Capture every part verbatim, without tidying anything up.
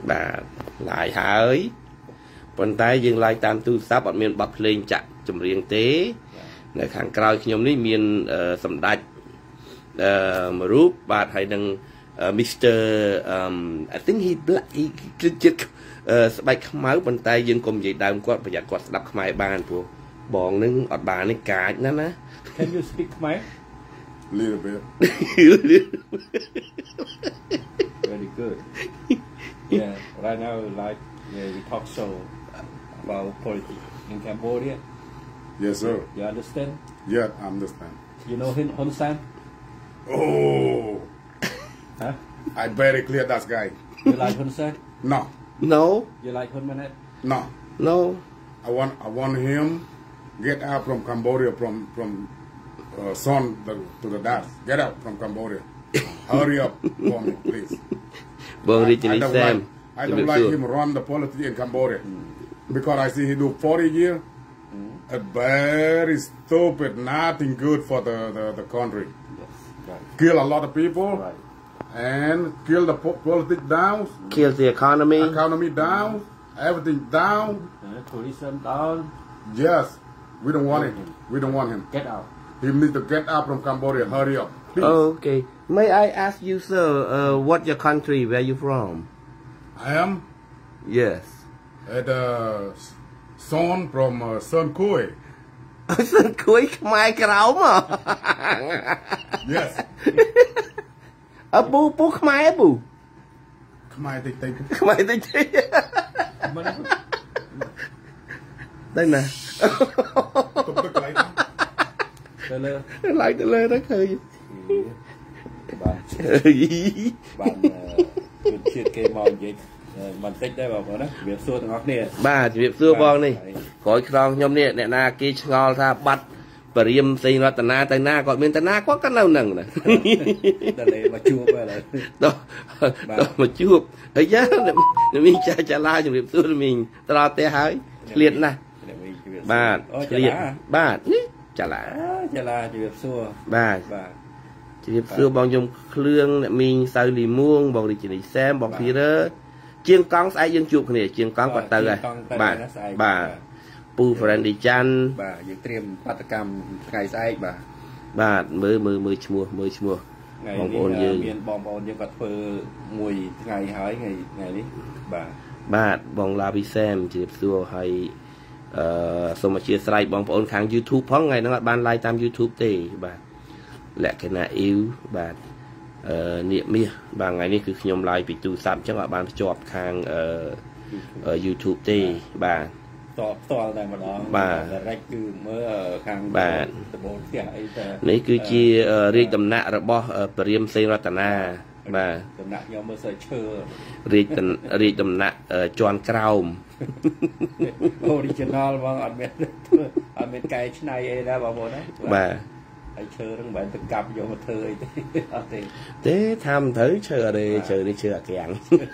បាទឡាយហើយប៉ុន្តែយើងឡាយតាមទូរស័ព្ទអត់មានបទភ្លេងចាក់ចម្រៀងទេនៅខាងក្រោយខ្ញុំនេះមានសម្ដេចអឺមួយរូបបាទហើយនឹង Mister um I think he black he ចិត្តស្បែកខ្មៅប៉ុន្តែយើងកុំនិយាយដើមគាត់ប្រយ័ត្នគាត់ស្ដាប់ខ្មែរបានព្រោះបងនឹងអត់បាននេះកាចណាស់ណា Can you speak Khmer? Little bit. Very good. Yeah, right now like yeah, we talk show about politics in Cambodia. Yes, sir. You understand? Yeah, I understand. You know Hun Hun Sen? Oh, Huh? I very clear that guy. You like Hun Sen? No, No You like Hun Manet? no. no I want, I want him get out from Cambodia from from uh, son the, to the dad. Get out from Cambodia. Hurry up for me, please. បងរី I, ជនី I don't សាម like, I don't like him run the politics in Cambodia because I see he do forty years. A very stupid, nothing good for the, the, the country. Yes, right. Kill a lot of people Right. and kill the po politics down, kill the economy economy down, everything down. Uh, tourism down. Yes, we don't want him. We don't want him. Get out. He needs to get out from Cambodia. Hurry up, please. Okay may I ask you sir uh, what your country where you from I am yes at uh, son from uh, Sơn Khôi. គួយខ្មែរក្រោម Yes. អពូពូខ្មែរពូ Khmer tik tik. ខ្មែរតិចតិចទៅណា Tục tức lấy. ទៅលើឡើងទៅលើទៅឃើញបាទបាទជនជាតិគេមកនិយាយបន្តិចដែរបងប្អូនណាវាសួរទាំងអស់គ្នាបាទជំរាបសួរបងនេះក្រោយខ្នងខ្ញុំនេះអ្នកណាគេឆ្ងល់ថាបាត់បរិយមសេងរតនាទៅណាគាត់មានទៅណាគាត់ក៏នៅនឹងណាដល់មកជួបហើយដល់ដល់មកជួបហើយយ៉ាមីចាចាឡាជំរាបសួរមីត្រទៅហើយឆ្លៀតណាស់បាទឆ្លៀតបាទនេះចាឡាចាឡាជំរាបសួរបាទបាទជំរាបសួរបងខ្ញុំគ្រឿងអ្នកមីងសៅលីមួងបងរាជនីសែមបងភីរ៉ឺជាងកង់ស្អែកយើងជួបគ្នាជាងកង់គាត់ទៅហើយបាទបាទពូ friend ឌីចាន់បាទយើងត្រៀមបាតកម្មថ្ងៃស្អែកបាទបាទមើលមើលមើលឈ្មោះមើលឈ្មោះបងប្អូនយើងមានបងប្អូនយើងគាត់ធ្វើមួយថ្ងៃហើយថ្ងៃថ្ងៃនេះបាទបាទបងឡាវីសែមជំរាបសួរហើយអឺសូមអធិស្ឋានបងប្អូនខាង YouTube ផងថ្ងៃហ្នឹងអត់បាន live តាម YouTube ទេបាទលក្ខណៈអ៊ីវបាទអឺនាគមាសបាទថ្ងៃនេះគឺខ្ញុំ live ពីទូរស័ព្ទអញ្ចឹងអត់បានភ្ជាប់ខាងអឺ YouTube ទេបាទតតល់តែម្ដងបាទ direct គឺមើលខាងបាទដំបូងផ្ទះអីតែនេះគឺជារាជដំណាក់របស់ព្រាហ្មណ៍សេងរតនាបាទដំណាក់ខ្ញុំមើលសើឈើរាជរាជដំណាក់ជាន់ក្រោម original បងអត់មានអត់មានកែច្នៃអីដែរបងប្អូនណាបាទហើយឈើហ្នឹងមិនមែនទៅកាប់យកមកធ្វើអីទេអត់ទេទេថាមិនត្រូវឈើអីឈើនេះឈើអាកាំង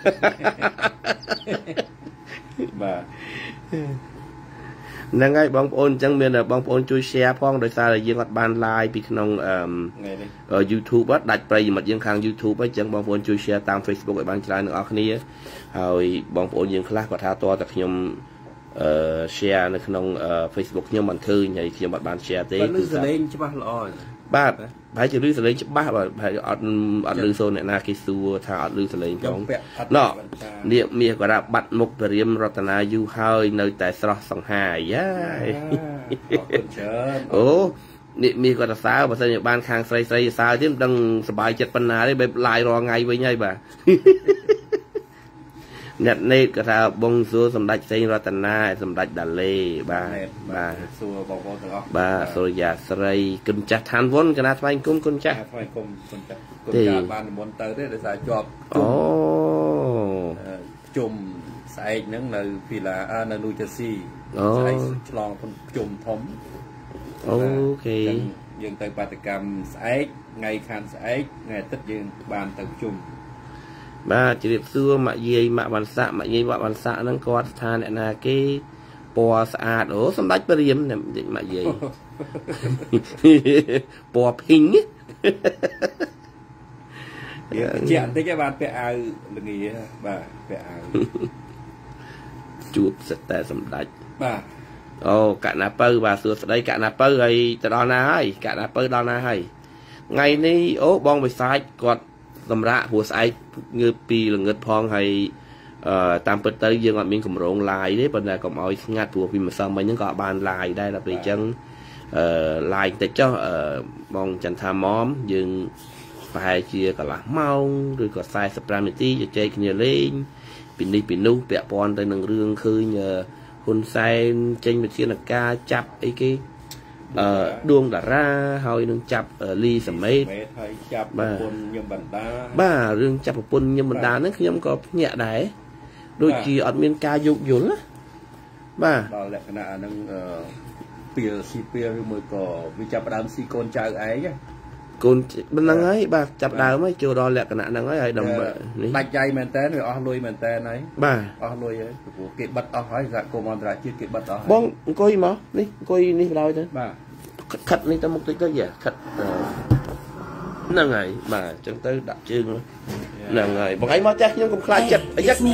បាទហ្នឹងហើយបងប្អូនអញ្ចឹងមានបងប្អូនជួយ share ផងដោយសារតែយើងអត់បាន live ពីក្នុងអឺ YouTube ដាច់ប្រិយមិត្តយើងខាង YouTube អញ្ចឹងបងប្អូនជួយ share តាម Facebook ឲ្យបានច្រើនទាំងអស់គ្នាហើយបងប្អូនយើងខ្លះគាត់ថាតើតែខ្ញុំអឺ share នៅក្នុង Facebook ខ្ញុំមិនឃើញហើយខ្ញុំអត់បាន share ទេគឺសលេងច្បាស់ល្អបាទប្រហែលជាឮសលេងច្បាស់បាទប្រហែលអត់អត់ឮសូនអ្នកណាគេសួរថាអត់ឮសលេងផងណោនាគមាសក៏បាត់មុខព្រាហ្មណ៍រតនាយូរហើយនៅតែស្រស់សង្ហាយ៉ាអូនាគមាសក៏សរសើរបើសិនជាបានខាងស្រីស្រីសរសើរទៀតមិនដឹងសប្បាយចិត្តប៉ុណ្ណាទេបែប live រាល់ថ្ងៃវិញហើយបាទអ្នកណេតក៏ថាបងសួរសម្ដេចសេងរតនាសម្ដេចដាលេបាទបាទសួរបងប្អូនទាំងអស់បាទសូរិយាស្រីគុណចាស់ឋានវុនគណៈថ្វាយគុំគុណចាស់ថ្វាយគុំគុណចាស់គុណចាស់បាននិមន្តទៅទេដោយសារជាប់អូជុំស្អែកហ្នឹងនៅវីឡានៅនូជ័រស៊ីស្អែកឆ្លងជុំធំអូខេយើងទៅបាតកម្មស្អែកថ្ងៃខាងស្អែកថ្ងៃអាទិត្យយើងបានទៅជុំបាទជ្រាបសួរម៉ាក់យាយម៉ាក់វ៉ាន់សាក់ម៉ាក់យាយម៉ាក់វ៉ាន់សាក់ហ្នឹងគាត់ថាអ្នកណាគេពណ៌ស្អាតអូសម្ដេចព្រាហ្មណ៍ម៉ាក់យាយពណ៌ភីងជាក់តិចបានពាក់អាវល្ងាបាទពាក់អាវជួបសិតតែសម្ដេចបាទអូកណាពៅបាទសួស្ដីកណាពៅហើយទៅដល់ណាហើយកណាពៅដល់ណាហើយថ្ងៃនេះអូបងវិសាចគាត់សម្រាប់ព្រោះស្អែកងើបពីល្ងឹតផងហើយអឺតាមពិតទៅយើងអត់មានកម្រង live ទេប៉ុន្តែកុំឲ្យស្ងាត់ព្រោះពីម្សិលមិញហ្នឹងក៏បាន live ដែរដល់ពេលអញ្ចឹងអឺ live តិចចុះអឺបងចន្ទថាម៉មយើងប្រហែលជាកន្លះម៉ោងឬក៏สี่สิบห้าនាទីជជែកគ្នាលេងពីនេះពីនោះពាក់ព័ន្ធទៅនឹងរឿងឃើញហ៊ុនសែនចេញវិធានការចាប់អីគេអឺដួងតារាហើយនឹងចាប់លីសមេតហើយចាប់ប្រពន្ធញឹមបណ្ដាបាទរឿងចាប់ប្រពន្ធញឹមបណ្ដាហ្នឹងខ្ញុំក៏ភ្ញាក់ដែរដូចជាអត់មានការយោគយល់ណាបាទដល់លក្ខណៈហ្នឹងអឺពីលស៊ីពីលឬមួយក៏វាចាប់ដើមស៊ីកូនចៅឯងកូនហ្នឹងហើយបាទចាប់ដើមហើយចូលដល់លក្ខណៈហ្នឹងហើយហើយដើម្បីនេះដាច់ដៃមែនតើវាអស់លុយមែនតើហើយបាទអស់លុយហើយព្រោះគេបិទអស់ហើយសហគមន៍អន្តរជាតិគេបិទអស់បងអង្គុយមកនេះអង្គុយនេះបណ្ដោយទៅបាទខិតនេះទៅមុខតិចទៅយ៉ាខិតហ្នឹងហើយបាទអញ្ចឹងទៅដាក់ជើងហ្នឹងហើយបងឯងមកចាស់ខ្ញុំកុំខ្លាចចិត្តអីយ៉ា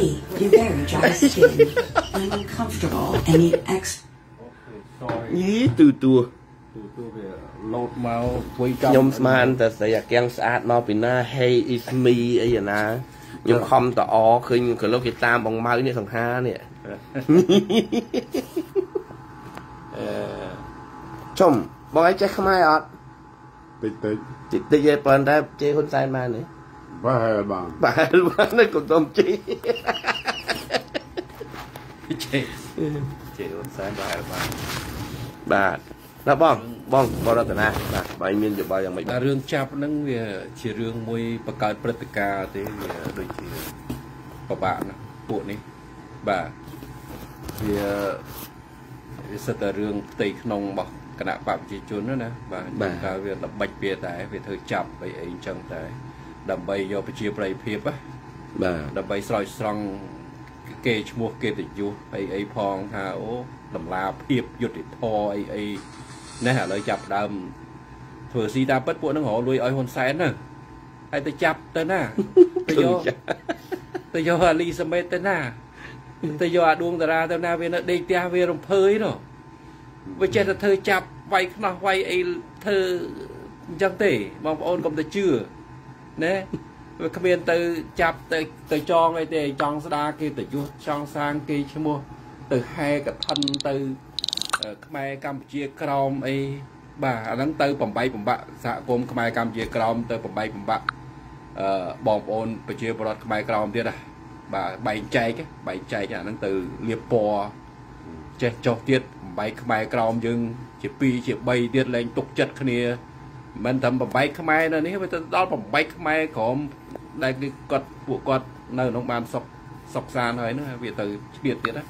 យីទូទួទូទួវាលោតមកធ្វើខ្ញុំស្មានតែស្រីអាកៀងស្អាតមកពីណា Hey is me អីណាខ្ញុំខំតអឃើញក៏លោកគេតាមបងម៉ៅនេះសង្ហានេះអឺជុំបងឯងចេះខ្មែរអត់តិចតិចតិចតិចឯប៉ុន្តែជេហ៊ុនសែនបានទេបាទហើយបានបាទបាននេះកុំទុំជេជេជេហ៊ុនសែនបាទបានបាទណាបងបងបរតនាបាទបើមានយោបល់យ៉ាងម៉េចបាទរឿងចាប់ហ្នឹងវាជារឿងមួយបង្កើតព្រឹត្តិការណ៍ទេវាដូចជាពិបាកណាស់ពួកនេះបាទវាវាសិតតែរឿងផ្ទៃក្នុងរបស់គណៈបព្វជិជនណាបាទកាលវាល្បិចវាតែវាធ្វើចាប់អីអីអញ្ចឹងតែដើម្បីយកប្រជាប្រិយភាពណាបាទដើម្បីស្រោចស្រង់គេឈ្មោះគេតយុះអីអីផងថាអូតម្លាភាពយុត្តិធម៌អីអីណែឥឡូវចាប់ដើមធ្វើស៊ីតាពិតពួកហ្នឹងរលួយឲ្យហ៊ុនសែនណាហើយទៅចាប់ទៅណាទៅយកទៅយកអាលីសមេតទៅណាទៅយកអាដួងតារាទៅណាវានៅដេកផ្ទះវារំភើយនោះវាចេះតែធ្វើចាប់វាយខ្នោះវាយអីធ្វើអញ្ចឹងទេបងប្អូនកុំទៅជឿណែវាគ្មានទៅចាប់ទៅទៅចងអីទេចង់ស្ដារគេទៅយុះចង់សាងគេឈ្មោះទៅហែកឋិនទៅខ្មែរកម្ពុជាក្រមអីបាទអាហ្នឹងទៅបំបីបំបាក់សហគមន៍ខ្មែរកម្ពុជាក្រមទៅបំបីបំបាក់អឺបងប្អូនប្រជាពលរដ្ឋខ្មែរក្រមទៀតណាបាទបែងចែកបែងចែកអាហ្នឹងទៅលៀបពណ៌ចេះចុះទៀតបំបីខ្មែរក្រមយើងជាពីរជាបីទៀតលែងទុកចិត្តគ្នាមិនតែបំបីខ្មែរនៅនេះវាទៅដល់បំបីខ្មែរក្រមដែលគឺគាត់ពួកគាត់នៅក្នុងបានសុកសុកសានហើយហ្នឹងវាទៅឆ្លៀតទៀតណា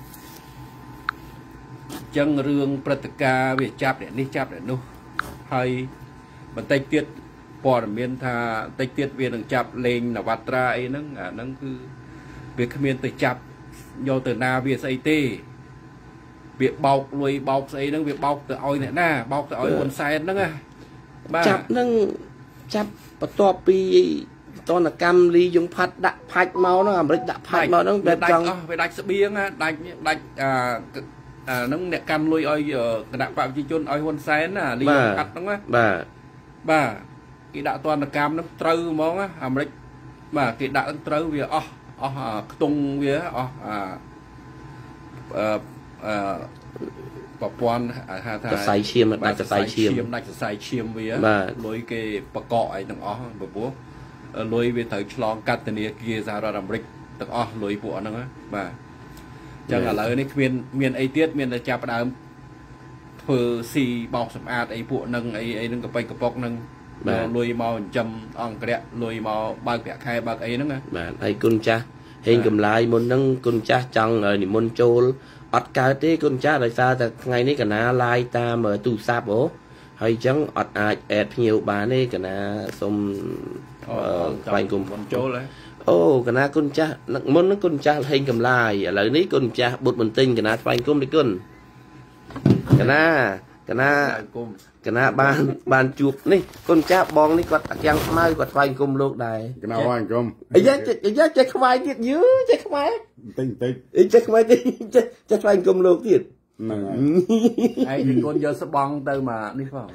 ចឹងរឿងព្រឹត្តិការណ៍វាចាប់អ្នកនេះចាប់អ្នកនោះហើយបន្តិចទៀតព័ត៌មានថាបន្តិចទៀតវានឹងចាប់លេងនវត្រាអីហ្នឹងអាហ្នឹងគឺវាគ្មានទៅចាប់យកទៅណាវាស្អីទេវាបោកលុយបោកស្អីហ្នឹងវាបោកទៅឲ្យអ្នកណាបោកទៅឲ្យហ៊ុនសែនហ្នឹងណាបាទចាប់ហ្នឹងចាប់បន្ទាប់ពីតនកម្មលីយងផាត់ដាក់ផាច់មកហ្នឹងអាមេរិកដាក់ផាច់មកហ្នឹងវាដាច់អស់វាដាច់ស្បៀងដាច់ដាច់អាអាហ្នឹងអ្នកកាន់លុយឲ្យគណៈបព្វជិជនឲ្យហ៊ុនសែនណាលីយងផាត់ហ្នឹងណាបាទបាទគេដាក់តនកម្មហ្នឹងត្រូវហ្មងណាអាមេរិកបាទគេដាក់ត្រូវវាអស់អស់ខ្ទង់វាអស់អាអឺអឺប្រព័ន្ធហៅថាសរសៃឈាមដាច់សរសៃឈាមដាច់សរសៃឈាមវាលុយគេបកកអីទាំងអស់ព្រោះលុយវាត្រូវឆ្លងកាត់ធនាគារសហរដ្ឋអាមេរិកទាំងអស់លុយពួកហ្នឹងបាទអញ្ចឹងឥឡូវនេះគ្មានមានអីទៀតមានតែចាប់ដើមធ្វើស៊ីបោកសម្អាតអីពួកហ្នឹងអីអីហ្នឹងកប៉ិចកប៉ុកហ្នឹងលុយមកចិញ្ចឹមអង្គរៈលុយមកបើកប្រាក់ខែបើកអីហ្នឹងបាទហើយគុណចាស់ហេងកំឡាយមុនហ្នឹងគុណចាស់ចង់និមន្តចូលអត់កើតទេគុណចាស់ដោយសារតែថ្ងៃនេះកណាឡាយតាមទូរស័ព្ទអូហើយអញ្ចឹងអត់អាចអេតភ្ញៀវបានទេកណាសុំថ្លែងគុំចូលហ៎អូកណាគុណចាស់មុនហ្នឹងគុណចាស់ហេងកំឡាយឥឡូវនេះគុណចាស់បុត្របន្ទិញកណាថ្លែងគុំនេះគុណកណាកណាគុំ cái nào ban ban chụp này con cha bong này quạt giang mai quạt vai cùng lục đài cái nào anh không ấy giá ấy giá chạy không ai thiệt dữ chạy không ai tinh tinh ấy chạy không ai chạy chạy vai cùng lục thiệt ai thì con giờ sẽ bong từ mà đi vào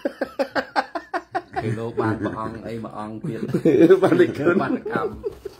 thì lô ban mà ong ấy mà ong thiệt ban định cơn ban cầm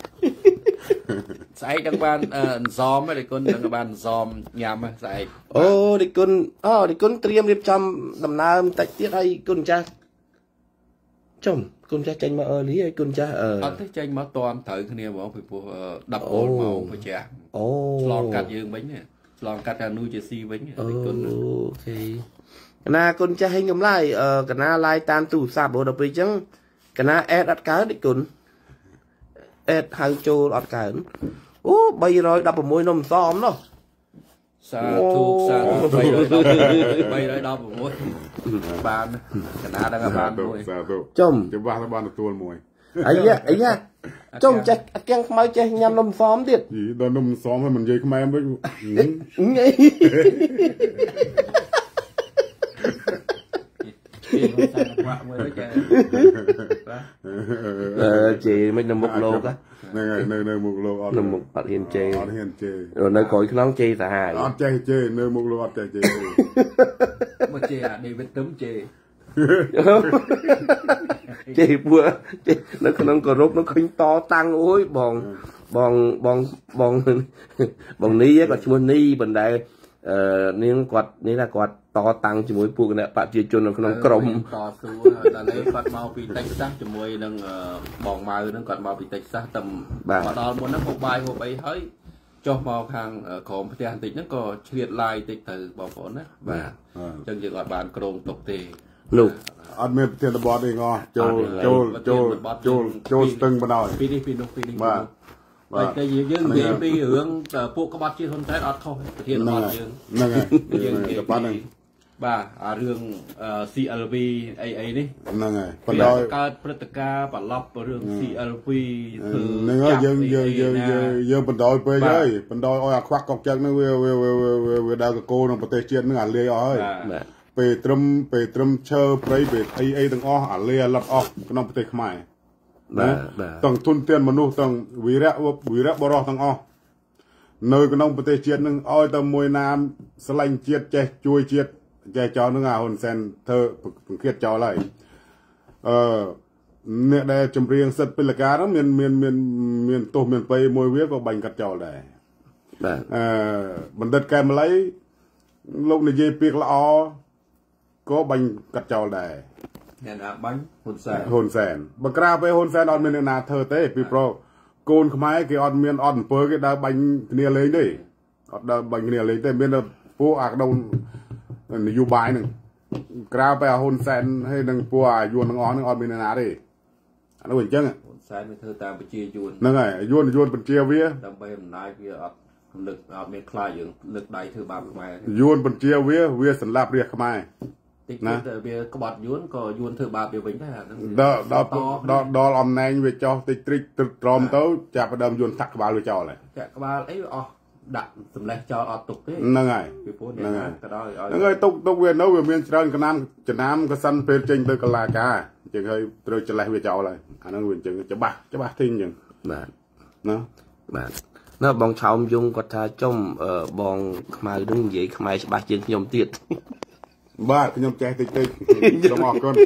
sai đang ban zom ấy con đang ban zom nhầm sai ô định cơn ô định cơn tiêm điệp trăm đầm na tại tiết hay cơn cha chồng cơn cha tranh mà ở lý hay cơn cha ở ở thế tranh mà toàn thử cái này bảo phải phụ đập ôn màu phải chả ô lon cắt dương bánh nè lon cắt ra nuôi chelsea bánh ok na cơn cha hay ngầm lại ờ cái na lai tan tủ sạp đồ đập đi chăng cái na ed đặt cá định cơn ed hai châu đặt cá ô bây rồi đập ở môi nôm xóm đó sa thu sa thu bay rồi đau bay rồi đau môi ban cái na đang ban môi chồng cái ba ban được tuôn môi ấy ya ấy ya chồng chạy keng mai chạy nhằm nôm xóm điệt gì đó nôm xóm hay mình dây không ai mới chị mới nằm một lô cả nơi nơi nơi một lô nằm một bát hiền chê hiền chê rồi nơi cõi nón chê xả hài ọt chê chê nơi một lô ọt chê chê mà chê à đi bên tấm chê chê bữa chê nó không có rốt nó khinh to tăng ôi bòn bòn bòn bòn bòn ní á còn mua ní bên đây nên quạt ní là quạt to tăng chỉ mỗi buộc này bạn chia chôn nó không crom to xuống là lấy quạt màu bị tách sát chỉ mỗi đang bòn màu nó quạt màu bị tách sát tầm và đó muốn nó một bài một bài hơi cho màu hàng khóm thì hàng tịch nó có liệt lại tịch từ bảo phổ đó và chân chỉ gọi bàn crom tục tề lục ăn mệt tiền là bọt đi ngon trôi trôi trôi trôi trôi từng bắt đầu phi đi phi nông phi đi vậy cái gì dương gì đi hướng phụ các bác chia thôn trái ọt thôi hiện ọt dương dương cái bác này bà à rương xê lờ vê ấy ấy đi nè này phần đôi cao proteka và lọc rương xê lờ vê từ nè dương dương dương dương phần đôi quê chơi phần đôi oi khoác cọc chân nó về về về về đào cái cô nó bật tay chiên nó ăn lê oi về trâm về trâm chờ về về ấy ấy từng o ăn lê lọt o nó bật tay khmai tầng thôn tiền mà nu tầng vị rẽ vị rẽ bò tầng o nơi cái nông bờ tây chiết nưng oi tầm mùi nam sanh chiết che chui chiết che cho nó ngà hồn sen thơ khiết cho lại ờ nè đây chấm riêng sật pê cá đó miền miền miền miền tô miền tây mùi viết vào bánh cắt cho này ờ bản đất kem lấy lúc này dây piệt là o có bánh cắt cho này nè bánh hồn sèn hồn sèn bậc ra với hồn sèn on miền nào thơ tế pi pro côn không ai cái on miền on pơ cái đá bánh kia lấy đi đá bánh kia lấy tên miền là phố ạc đôngอยู่บ่ายหนึ่งกราไปเอาหุ่นแซนให้หนึ่งปัวยวนงอนนึงออนเป็นนาดิอันนั้นเป็นจังอ่ะหุ่นแซนเป็นเธอตามไปเจียยวนนั่นไงยวนยวนเป็นเจียเวียดำไปมันนายเวียอัดลึกอัดเม็ดคลายอย่างลึกใดเธอบาปมายวนเป็นเจียเวียเวียสันลาบเรียกขมายติ๊กแต่เวียกบฏยวนก็ยวนเธอบาปเดียวเป็นได้ฮะดอดอดอดออมแนงเวียจอติ๊กติ๊กตรอมเต้าจะประเดิมยวนทักกบาลเวียจอเลยจะกบาลไอ้อ๋อดักสำเร็จจออตุกที่นั่งไงนั่งไงนั่งไงตุกตุกเวียนเอาเวียนเมียนเชิญกระน้ำจะน้ำกระสันเป็นจริงตัวกลากาจึงเคยเราจะไล่เวียจอเลยอันนั้นเวียนจึงจะบ้าจะบ้าทิ้งยังบ้านเนาะบ้านเนาะบองชาวยุงก็ท่าจ้มเอ่อบองขมายดึงใหญ่ขมายบ้าจึงยมเตี้ยบ้าขยมใจติ๊กติ๊กต้องออกก่อน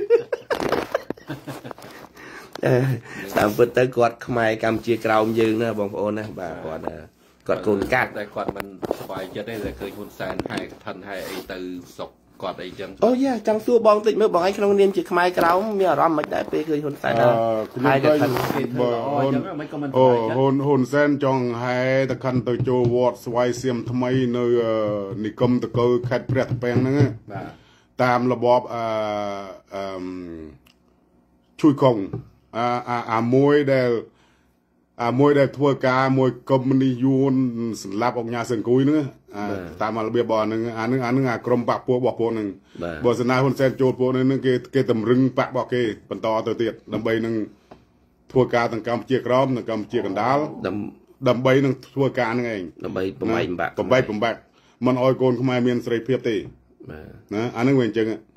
เออตามเปิดตะกอดขมายกำเจียกราวยืนนะบองโอนนะบ้ากอดกอดโกนกัดแต่กอดมันสบายจะได้เลยเคยคุณแซนให้ทันให้ไอ้ตือศกกอดไอ้จังโอ้ยจังซัวบองติดเมื่อบอกไอ้ขนมเนียนจีขมายกราวมีอารมณ์ไม่ได้ไปเคยคุณแซนให้แต่ทันโอ้โหโหนแซนจงให้แต่คันตัวโจวอดสวายเสียมทำไมเนื้อนิคมตะเกียบแคดเปรี้ยแปลงนั่นตามระบบช่วยคงอ่าอ่าอ่ามวยเดลอ่ามวยได้ทั่วกามวยกรมนิยมสลับออกยาเสียงกุยนึงอ่าตามมาระเบียบบอลนึงอันนึงอันนึงอ่ะกรมปะปัวบอกปัวนึงบอสนาคนเซนโจปัวนึงเกเกตำรึงปะบอกเกปันต่อตัวเตียดดำใบนึงทั่วกาต่างกำเจียกร้อมต่างกำเจียกันดาลดำดำใบนึงทั่วกานึงเองดำใบปุ่มใบปุ่มใบปุ่มใบมันอ้อยโกนเข้ามาเมียนสไลเพียบตีนะอันนึงเว้นจังอ่ะ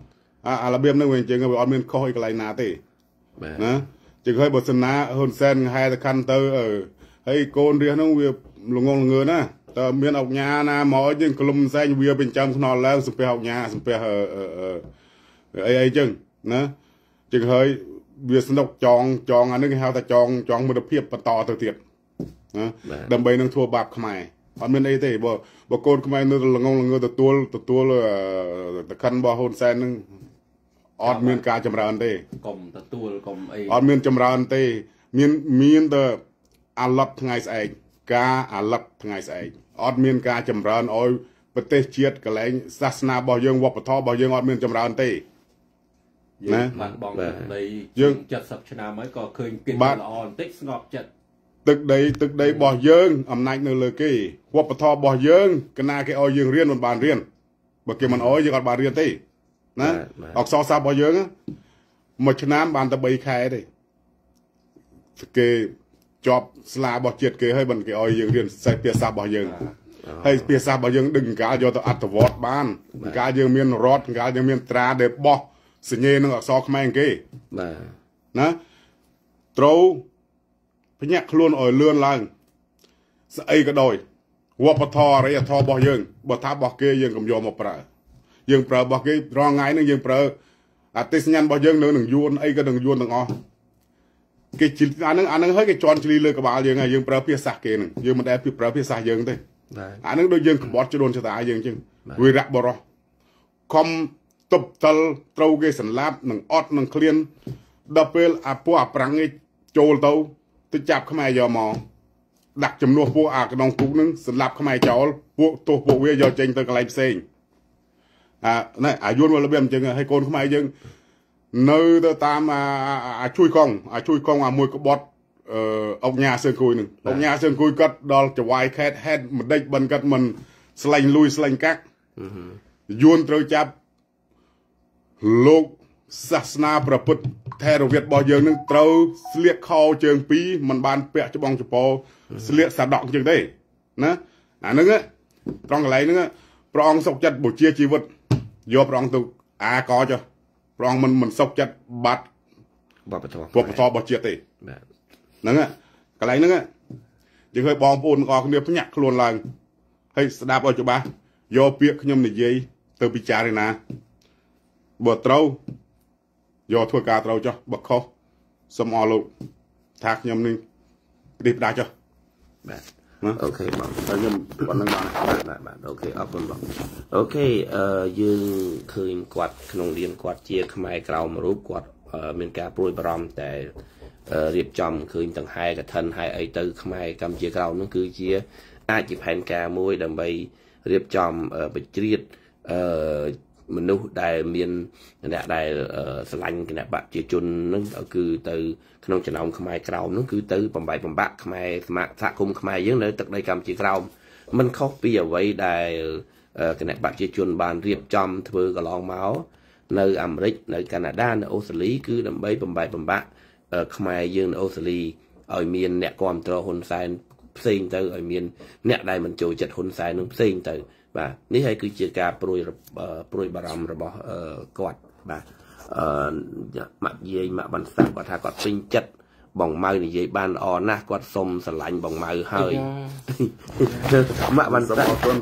អារបៀបហ្នឹងវិញជាងវាអត់មានខុសអីកន្លែងណាទេណាជាងហើយបើសិនណាហ៊ុនសែនហែទៅខាន់ទៅអឺហើយកូនរាជហ្នឹងវាល្ងងល្ងើណាតើមានអុកញ៉ាណាមកយើងក្លុំសែងវាពេញចាំខ្នល់ឡើងសំពះអុកញ៉ាសំពះអីអីចឹងណាជាងហើយវាស្នុកចងចងអានេះគេហៅថាចងចងមិត្តភាពបន្តទៅទៀតណាដើម្បីនឹងធ្វើបាបខ្មែរអត់មានអីទេបើបើកូនខ្មែរនៅល្ងងល្ងើទទួលទទួលតខិនរបស់ហ៊ុនសែននឹងអត់មានការចម្រើនទេកុំទទួលកុំអីអត់មានចម្រើនទេមានមានតែអាឡឹកថ្ងៃស្អែកការអាឡឹកថ្ងៃស្អែកអត់មានការចម្រើនឲ្យប្រទេសជាតិកន្លែងសាសនារបស់យើងវប្បធម៌របស់យើងអត់មានចម្រើនទេណាបាត់បង់ដីយើងเจ็ดสิบឆ្នាំហើយក៏ឃើញពីល្អបន្តិចស្ងប់ចិត្តទឹកដីទឹកដីរបស់យើងអំណាចនៅលើគេវប្បធម៌របស់យើងកណាគេឲ្យយើងរៀនមិនបានរៀនបើគេមិនអោយយើងអត់បានរៀនទេណាអក្សរសាស្ត្ររបស់យើងមួយឆ្នាំបានតែបីខែទេគេជាប់ស្លារបស់ជាតិគេហើយមិនគេឲ្យយើងរៀនភាសាភាសារបស់យើងហើយភាសារបស់យើងដឹងកាលយកទៅអត្ថវត្តបានកាលយើងមានរដ្ឋកាលយើងមានត្រាដែលបោះសញ្ញេនឹងអក្សរខ្មែរគេបាទណាត្រូវភ្ញាក់ខ្លួនឲ្យលឿនឡើងស្អីក៏ដោយវប្បធម៌អរិយធម៌របស់យើងបើថារបស់គេយើងកុំយកមកប្រើយើងប្រើរបស់គេរងថ្ងៃនឹងយើងប្រើអតិសញ្ញាណរបស់យើងនៅនឹងយួនអីក៏នឹងយួនទាំងអស់គេអានឹងអានឹងហើយគេជន់ជ្លីលើក្បាលយើងហើយយើងប្រើភាសាគេនឹងយើងមិនដែលប្រើភាសាយើងទេអានឹងដូចយើងក្បត់ជដូនចតាយើងអញ្ចឹងវិរៈបរោះខំទប់តលត្រូវគេសម្លាប់នឹងអត់នឹងឃ្លានដល់ពេលអាពួកអាប្រាំងនេះចូលទៅទៅចាប់ខ្មែរយកមកដាក់ចំនួនពួកអាក្នុងគុកនឹងសម្លាប់ខ្មែរចោលពួកទោះពួកវាយកចេញទៅកន្លែងផ្សេងអាណែអាយួនមករបៀបអញ្ចឹងហើយកូនខ្មែរយើងនៅទៅតាមអាជួយកងអាជួយកងអាមួយក្បត់អឺអុកញ៉ាសឿងគួយនឹងអុកញ៉ាសឿងគួយគាត់ដល់ចវាយខេតហេតមិនដេចបិនគាត់មិនស្លែងលួយស្លែងកាក់យួនត្រូវចាប់លោកសាសនាប្រពុតថេរវាទរបស់យើងនឹងត្រូវស្លៀកខោជើងពីរមិនបានពាក់ច្បងច្ពោស្លៀកសាដកអញ្ចឹងទេណាអាហ្នឹងត្រង់កន្លែងហ្នឹងព្រះអង្គសុខចិត្តបុជាជីវិតយកព្រះអង្គទៅអាកចុះព្រះអង្គមិនមិនសុខចិត្តបាត់វប្បធម៌វប្បធម៌របស់ជាតិទេហ្នឹងកន្លែងហ្នឹងយើងឃើញបងប្អូនទាំងអស់គ្នាភ្ញាក់ខ្លួនឡើងហើយស្ដាប់ឲ្យច្បាស់យកពាក្យខ្ញុំនិយាយទៅពិចារណាបើត្រូវយកធ្វើការត្រូវចុះបើខុសសូមអរលោកថាខ្ញុំនឹងព្រៀបដាច់ចុះបាទអូខេបងខ្ញុំប៉ុណ្្នឹងបានបាទបាទអូខេអរគុណបងអូខេអឺយើងឃើញគាត់ក្នុងរៀនគាត់ជាខ្មែរក្រៅមួយរូបគាត់មានការព្រួយបារម្ភតែរៀបចំឃើញទាំងហែកឋិនហែអីទៅខ្មែរកម្ពុជាក្រៅនោះគឺជាអាចជាផែនការមួយដើម្បីរៀបចំបញ្ជ្រាបអឺមនុស្សដែលមានអ្នកដែលស្រឡាញ់គណៈបព្វជិជនហ្នឹងគឺទៅក្នុងចំណោមខ្មែរក្រោមហ្នឹងគឺទៅបំបីបំបាក់ខ្មែរសហគមន៍ខ្មែរយើងនៅទឹកដីកម្ពុជាក្រោមមិនខុសពីអ្វីដែលគណៈបព្វជិជនបានរៀបចំធ្វើកន្លងមកនៅអាមេរិកនៅកាណាដានៅអូស្ត្រាលីគឺដើម្បីបំបីបំបាក់ខ្មែរយើងនៅអូស្ត្រាលីឲ្យមានអ្នកគ្រប់គ្រងហ៊ុនសែនផ្សេងទៅឲ្យមានអ្នកដែលមិនចូលចិត្តហ៊ុនសែននឹងផ្សេងទៅបាទនេះហើយគឺជាការព្រួយព្រួយបារម្ភរបស់គាត់បាទអឺម៉ាក់យាយម៉ាក់បានស្ដាប់គាត់ថាគាត់ពេញចិត្តបងម៉ៅនិយាយបានល្អណាស់គាត់សុំស្រឡាញ់បងម៉ៅហើយម៉ាក់បានស្ដាប់អូ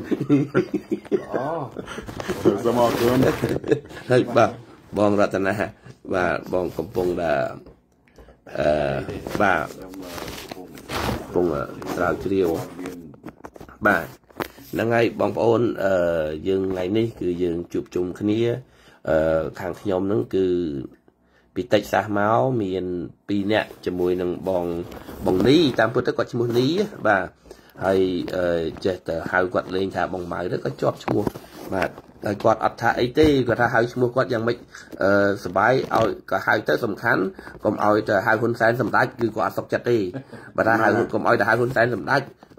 សូមអរគុណហើយបាទបងរតនាបាទបងកំពុងតែអឺបាទកំពុងស្រាវជ្រាវបាទហ្នឹងហើយបងប្អូនអឺយើងថ្ងៃនេះគឺយើងជួបជុំគ្នាអឺខាងខ្ញុំហ្នឹងគឺពីតិចសាសមកមានពីរនាក់ជាមួយនឹងបងបងនីតាមពិតទៅគាត់ឈ្មោះនីបាទហើយចេះតែហៅគាត់លេងថាបងម៉ៅទៅក៏ជាប់ឈ្មោះបាទហើយគាត់អត់ថាអីទេគាត់ថាហៅឈ្មោះគាត់យ៉ាងម៉េចអឺសบายឲ្យក៏ហៅទៅសំខាន់កុំឲ្យទៅហៅហ៊ុនសែនសម្ដេចគឺគាត់អត់សុខចិត្តទេបើថាហៅកុំឲ្យទៅហៅហ៊ុនសែនសម្ដេច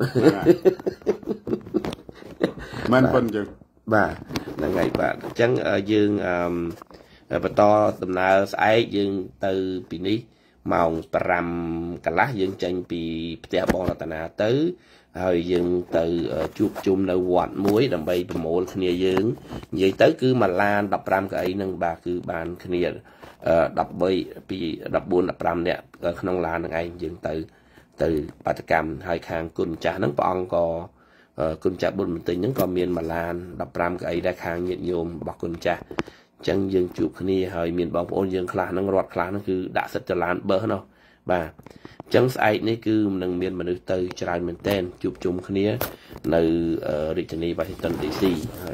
មិនប៉ុនចឹងបាទហ្នឹងហើយបាទអញ្ចឹងយើងអឺបន្តដំណើរស្អែកយើងទៅពីនេះ màu pram cả lá dương tranh bị tè bò là tà nà tới rồi dương từ chụp chùm nơi quạt muối đầm bay mổ khnia dương vậy tới cứ mà lan đập pram cái nâng bà cứ bàn khnia đập bay bị đập buôn đập pram nè không lan nâng anh dương từ từ bát cam hai khang cùn trà nắng bong có cùn trà buôn tình nắng còn miền mà lan đập pram cái đã khang nhiệt nhôm bọc cùn trà chẳng dương chụp khnia hơi miền bong ôn dương khla nâng rót khla nó cứ đã sạch cho lan bơ nó bà chẳng sai này cứ nâng miền mà nước từ trà miền tên chụp chung khnia nơi Richani Washington đê xê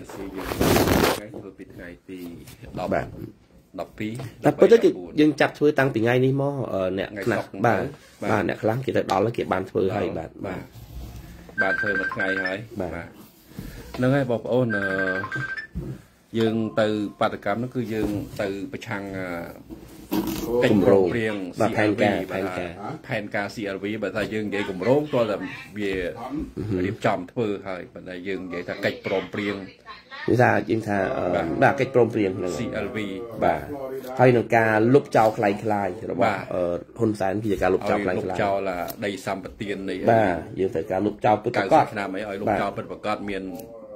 bà đọc phí đọc tới cái dân chặt thuê tăng từ ngày ní mò nè bà bà nè lắm thì đó là cái bàn thuê hay bà bà bàn thuê một ngày hay bà nâng hay bọc ôn dương từ bà tự cảm nó cứ dương từ bạch hằng cùng rô và phèn ca phèn ca xê lờ vê bà ta dương vậy cùng rô tôi là về điểm chọn thuê hay bà ta dương vậy ta cách prom priêng chúng ta chúng ta bà cách prom priêng xê lờ vê bà hay là ca lúc trao khai khai rồi bà hôn sáng thì ca lúc trao khai khai trao là đầy xăm bật tiền này bà dương phải ca lúc trao bật cả các nam ấy ở lúc trao bật bật cát miền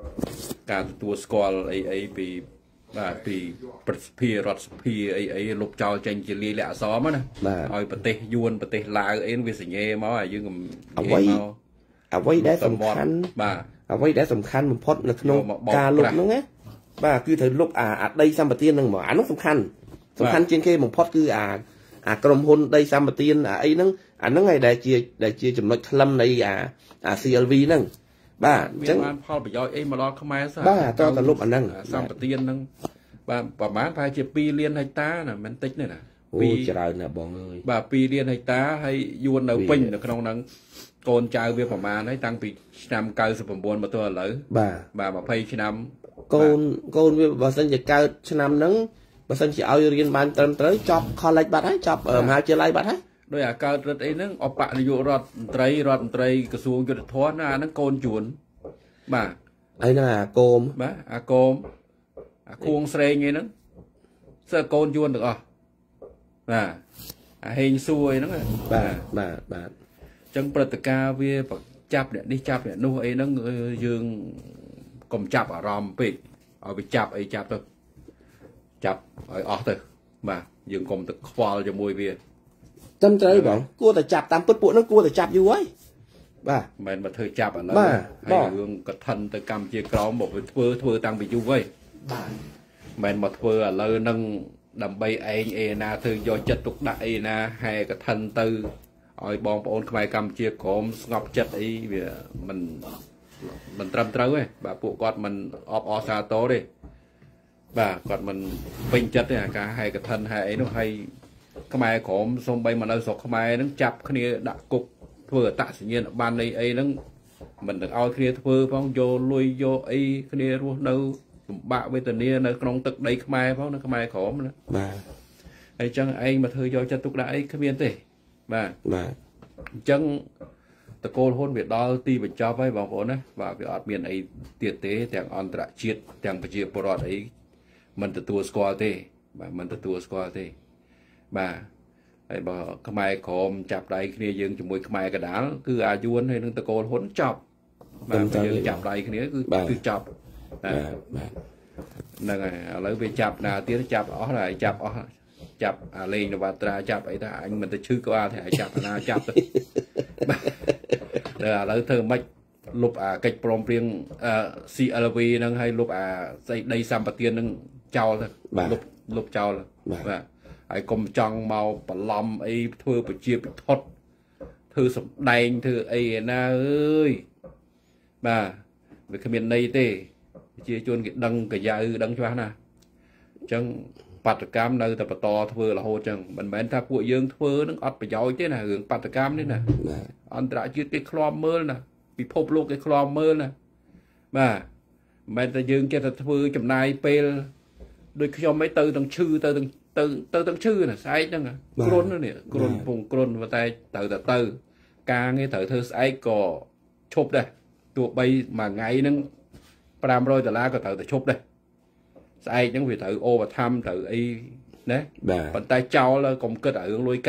cả tua squall ấy ấy bị bà bị bật phi rót phi ấy ấy lúc trao tranh chỉ li lẹ xóm á nè rồi bật tê yuan bật tê lá ấy nó về sỉ nhê máu à dương cầm away away đã sầm khăn bà away đã sầm khăn một pot là không ca lúc nó nghe bà cứ thấy lúc à à đây xăm bật tiền nâng mà à nó sầm khăn sầm khăn trên kia một pot cứ à à cầm hôn đây xăm bật tiền à ấy nó à nó ngày đại chia đại chia chấm nói lâm này à à xê lờ vê nâng bà chẳng phao bị giỏi ấy mà lo không ai sao bà to là lúc anh nâng xăm bật tiền nâng bà bà má phải chia pi liên hay ta nè mình tích này nè pi trời nè bọn ơi bà pi liên hay ta hay yuan đầu pin được không nâng con trai việc của má đấy tăng bị năm cao sự phẩm buồn mà tôi lỡ bà bà mà pay cho năm con con bà sinh chỉ cao cho năm nắng bà sinh chỉ ao riêng ban tầm tới chọc kho lạch bát ấy chọc ở hai chia lạch bát ấy đôi à cao rất ấy nó ở bạn dụ rót tray rót tray cái xuống cho thoa nó nó con chuồn bà ấy là côm bà à côm à khuôn xe như nó sơ con chuồn được à bà à hình xuôi nó bà bà bà chẳng bật ca về chạp để đi chạp để nuôi ấy nó dương cùng chạp ở ròm bị ở bị chạp ấy chạp thôi chạp ở ở thôi mà dương cùng tự khoa cho mùi về tâm trái bảo cua ta chạp tam bút bộ nó cua ta chạp như ấy bà mình mà thời chạp ở nó hay dương cật thân tới cầm chia cỏ một cái thưa thưa tăng bị du vây mình mà thưa ở lơ nâng đầm bay anh e na thư do chất tục đại na hay cái thân tư ôi bong bóng khai cầm chia cốm ngọc chất ấy vì mình mình trầm trâu ấy bà phụ quạt mình ọp ọ xa tố đi bà quạt mình bình chất ấy cả hai cái thân hai ấy nó hay cái mai cốm xong bay mà nó sọc cái mai nó chập cái này đã cục vừa tạ sự nhiên ban đây ấy nó mình được ao kia vừa phong vô lui vô ấy cái này luôn đâu bạ với tình yêu nó trong tực đây cái mai phong nó cái mai cốm nữa bà ấy chẳng anh mà thôi do chất tục đại cái miền tây bà bà chẳngตะโกนhôn Việt đó ti bên cho với bảo hộ đấy và cái ở miền ấy tiệt tế tiếng on tra chiết tiếng bạch chiết bọt ấy mình tự tua squat thế và mình tự tua squat thế bà ấy bảo cái mai còm chập đây kia dương chụp mùi cái mai cái đá cứ à yuan hay tะโกนhôn chọc mà dương chập đây kia cứ cứ chọc nè lấy về chập nào tiếng chập ó lại chập ó chập à lên và tra chập ấy ta anh mình ta chữ qua thì chập là chập rồi lấy thơ mạch lục à cách prom riêng xê lờ vê nâng hay lục à đây xăm bát tiền nâng trao thôi lục lục trao là và ai cùng trong màu bả lom ấy thưa bả chia bả thốt thư sập đành thư ấy na ơi bà về cái miền này tê chia chuôn cái đăng cái da ư đăng cho nè chẳng bát cam nơi tập to thưa là hồ chẳng mình bán ta của dương thưa nó ọt phải giỏi thế này hưởng bát cam đấy nè anh đã chưa cái clom mơ nè bị phô luôn cái clom mơ nè mà mình ta dương cho ta thưa chấm này pel đôi khi mấy từ từng chư từ từng từ từ từng chư nè sai chăng à cron nữa nè cron vùng cron và tay từ từ từ ca nghe thở thơ sai có chụp đây tụi bay mà ngày nâng pram rồi từ lá có thở từ chụp đây sai chẳng vì thử ô và thăm thử y đấy bàn tay trao là còn cơ ở lôi cả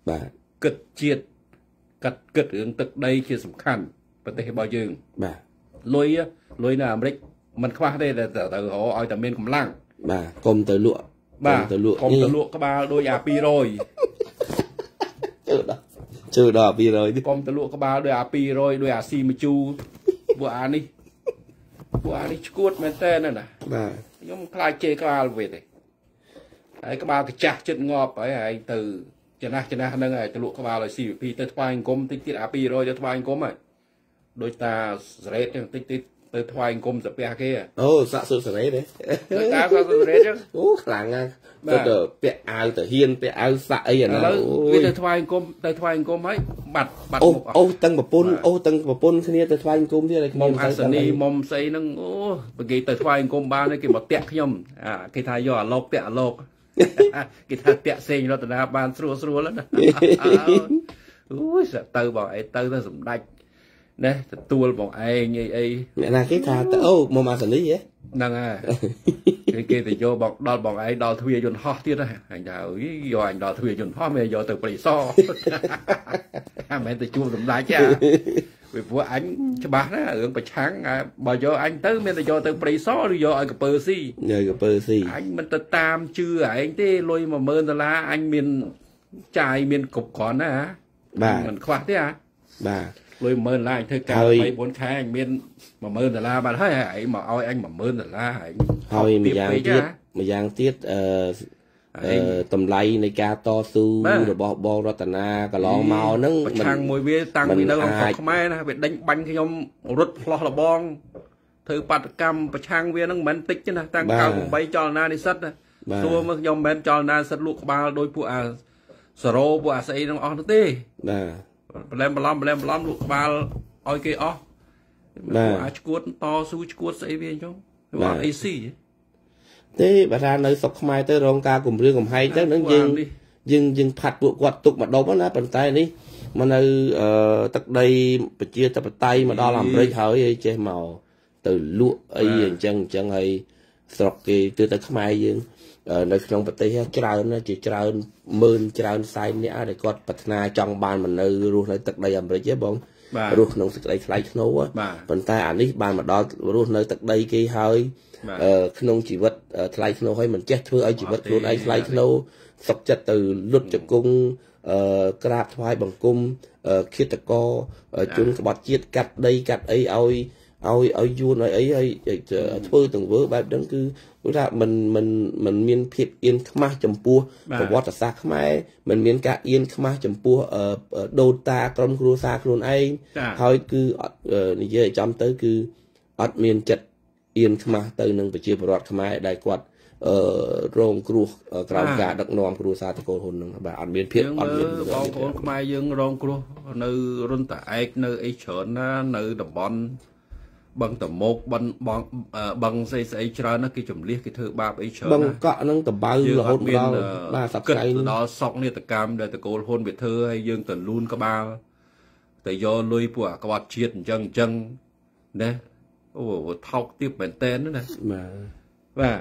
បាទគិតជាតិកាត់គិតរឿងទឹកដីជាសំខាន់ប្រទេសរបស់យើងបាទលុយលុយនៅអាមេរិកมันខ្វះទេតែទៅរកឲ្យតែមានកម្លាំងបាទកុំទៅលក់បាទទៅលក់កុំទៅលក់ក្បាលដូចអាពីរយជឿដល់ជឿដល់ពីរយកុំទៅលក់ក្បាលដូចអាពីរយដូចអាស៊ីមជូពួកអានេះពួកអានេះឈួតមែនតើណាបាទខ្ញុំខ្លាចជេរក្បាលវិញទេហើយក្បាលកាចាស់ចិត្តងាប់ហើយហើយទៅចំណាស់ចំណាស់ហ្នឹងហើយទៅលក់ក្បាលឲ្យ ซี វី พี ទៅថ្វាយអង្គមតិចទៀតអាពីរយទៅថ្វាយអង្គមហើយដូចតាសរ៉េតហ្នឹងតិចតិចទៅថ្វាយអង្គមសាពះគេអូសាក់សុសរ៉េតទេដូចតាសាក់សុសរ៉េតចឹងអូខ្លាំងណាស់ទៅទៅពាក់អាវទៅហ៊ានពាក់អាវសាក់អីអាហ្នឹងអូយទៅថ្វាយអង្គមទៅថ្វាយអង្គមហើយបាត់បាត់មុខអូតឹងប្រពន្ធអូតឹងប្រពន្ធគ្នាទៅថ្វាយអង្គមទៀតហើយខ្ញុំអាសនីមុំស្អីហ្នឹងអូបើគេទៅថ្វាយអង្គមបានគេមកតាក់ខ្ញុំអាគេថាយកអាលោកតាក់អាលោកគេថាតាក់សេងរតនាបានស្រួលស្រួលណាអូយទៅបងអីទៅទៅសម្ដេចណែទទួលបងឯងអីអីអ្នកណាគេថាទៅអូមកអាសនីហ៎ហ្នឹងហើយគេគេទៅយកបងដល់បងឯងដល់ទ្វារយន្តហោះទៀតហ៎អញថាអើយយកអញដល់ទ្វារយន្តហោះមិនយកទៅព្រៃសរអាមិនទៅជួបសម្ដេចចាពីព្រោះអញច្បាស់ណារឿងប្រឆាំងបើយកអញទៅមានតែយកទៅព្រៃសរឬយកឲ្យកពើស៊ីយកកពើស៊ីអញមិនទៅតាមជឿឯងទេលុយ một nghìnដុល្លារអញមានចាយមានគ្រប់គ្រាន់ណាបាទមិនខ្វះទេហ៎បាទលុយ một nghìnដុល្លារអញធ្វើការបីបួនខែអញមាន một nghìnដុល្លារបានហើយឯងមកឲ្យអញ một nghìnដុល្លារហើយហើយម្យ៉ាងទៀតម្យ៉ាងទៀតអឺអឺតម្លៃនៃការតស៊ូរបស់បងរតនាកន្លងមកហ្នឹងប្រឆាំងមួយវាតាំងពីនៅក្នុងស្រុកខ្មែរណាវាដេញបាញ់ខ្ញុំរត់ផ្លោះលបងធ្វើបាតកម្មប្រឆាំងវាហ្នឹងមិនមែនតិចទេណាតាំង 九eight ចលនានិស្សិតណាសួរមកខ្ញុំមិនមែនចលនានិស្សិតលក់ក្បាលដោយពួកអាសរោពួកអាស្អីហ្នឹងអស់នោះទេបាទប្រឡែមប្រឡំប្រឡែមប្រឡំលក់ក្បាលឲ្យគេអស់បាទអាឈួតតស៊ូឈួតស្អីវាអញ្ចឹងបាទអីស៊ីទេបើថានៅស្រុកខ្មែរទៅរងការគំរាមកំហែងទៅនឹងយើងយើងយើងផាត់ពួកគាត់ទុកមកដុំណាប៉ុន្តែនេះមកនៅទឹកដីប្រជាធិបតេយ្យមកដល់អាមេរិកហើយចេះមកទៅលក់អីអញ្ចឹងអញ្ចឹងហើយស្រុកគេទៅទៅខ្មែរយើងនៅក្នុងប្រទេសច្រើនណាជាច្រើនម៉ឺនច្រើនសែនអ្នកដែលគាត់ប្រាថ្នាចង់បានមកនៅរស់នៅទឹកដីអាមេរិកទេបងរស់ក្នុងសេចក្តីថ្លៃថ្នូរប៉ុន្តែអានេះបានមកដល់រស់នៅទឹកដីគេហើយក្នុងជីវិតថ្លៃថ្នូរហើយមិនចេះធ្វើឲ្យជីវិតខ្លួនឯងថ្លៃថ្នូរសុខចិត្តទៅលុតជង្គង់ក្រាបថ្វាយបង្គំឃាតករជនក្បត់ជាតិកាត់ដីកាត់អីឲ្យឲ្យឲ្យយួនឲ្យអីឲ្យធ្វើទាំងវើបែបហ្នឹងគឺព្រោះថាมันมันมันមានភាពអៀនខ្មាស់ចំពោះប្រវត្តិសាស្ត្រខ្មែរมันមានការអៀនខ្មាស់ចំពោះដូនតាក្រុមគ្រួសារខ្លួនឯងហើយគឺអត់និយាយចំទៅគឺអត់មានចិត្តអៀនខ្មាស់ទៅនឹងប្រជាពលរដ្ឋខ្មែរដែលគាត់អឺរងគ្រោះក្រោមការដឹកនាំគ្រួសារតកូលហ៊ុនហ្នឹងបាទអត់មានភាពអត់មានបងប្អូនខ្មែរយើងរងគ្រោះនៅរុនតាឯកនៅអីច្រើនណានៅតំបន់បឹងតមោកបឹងបងបឹងស្អីស្អីច្រើនណាគេចំលៀសគេធ្វើបាបអីច្រើនណាបឹងកក់ហ្នឹងតបៅរហូតដល់បាទសក្តិដល់សក់នេតកម្មដែលតកូលហ៊ុនវាធ្វើឲ្យយើងទៅលូនក្បាលតែយកលុយពួកក្បត់ជាតិអញ្ចឹងអញ្ចឹងណាអូថោកទៀតមែនតើណាបាទបាទ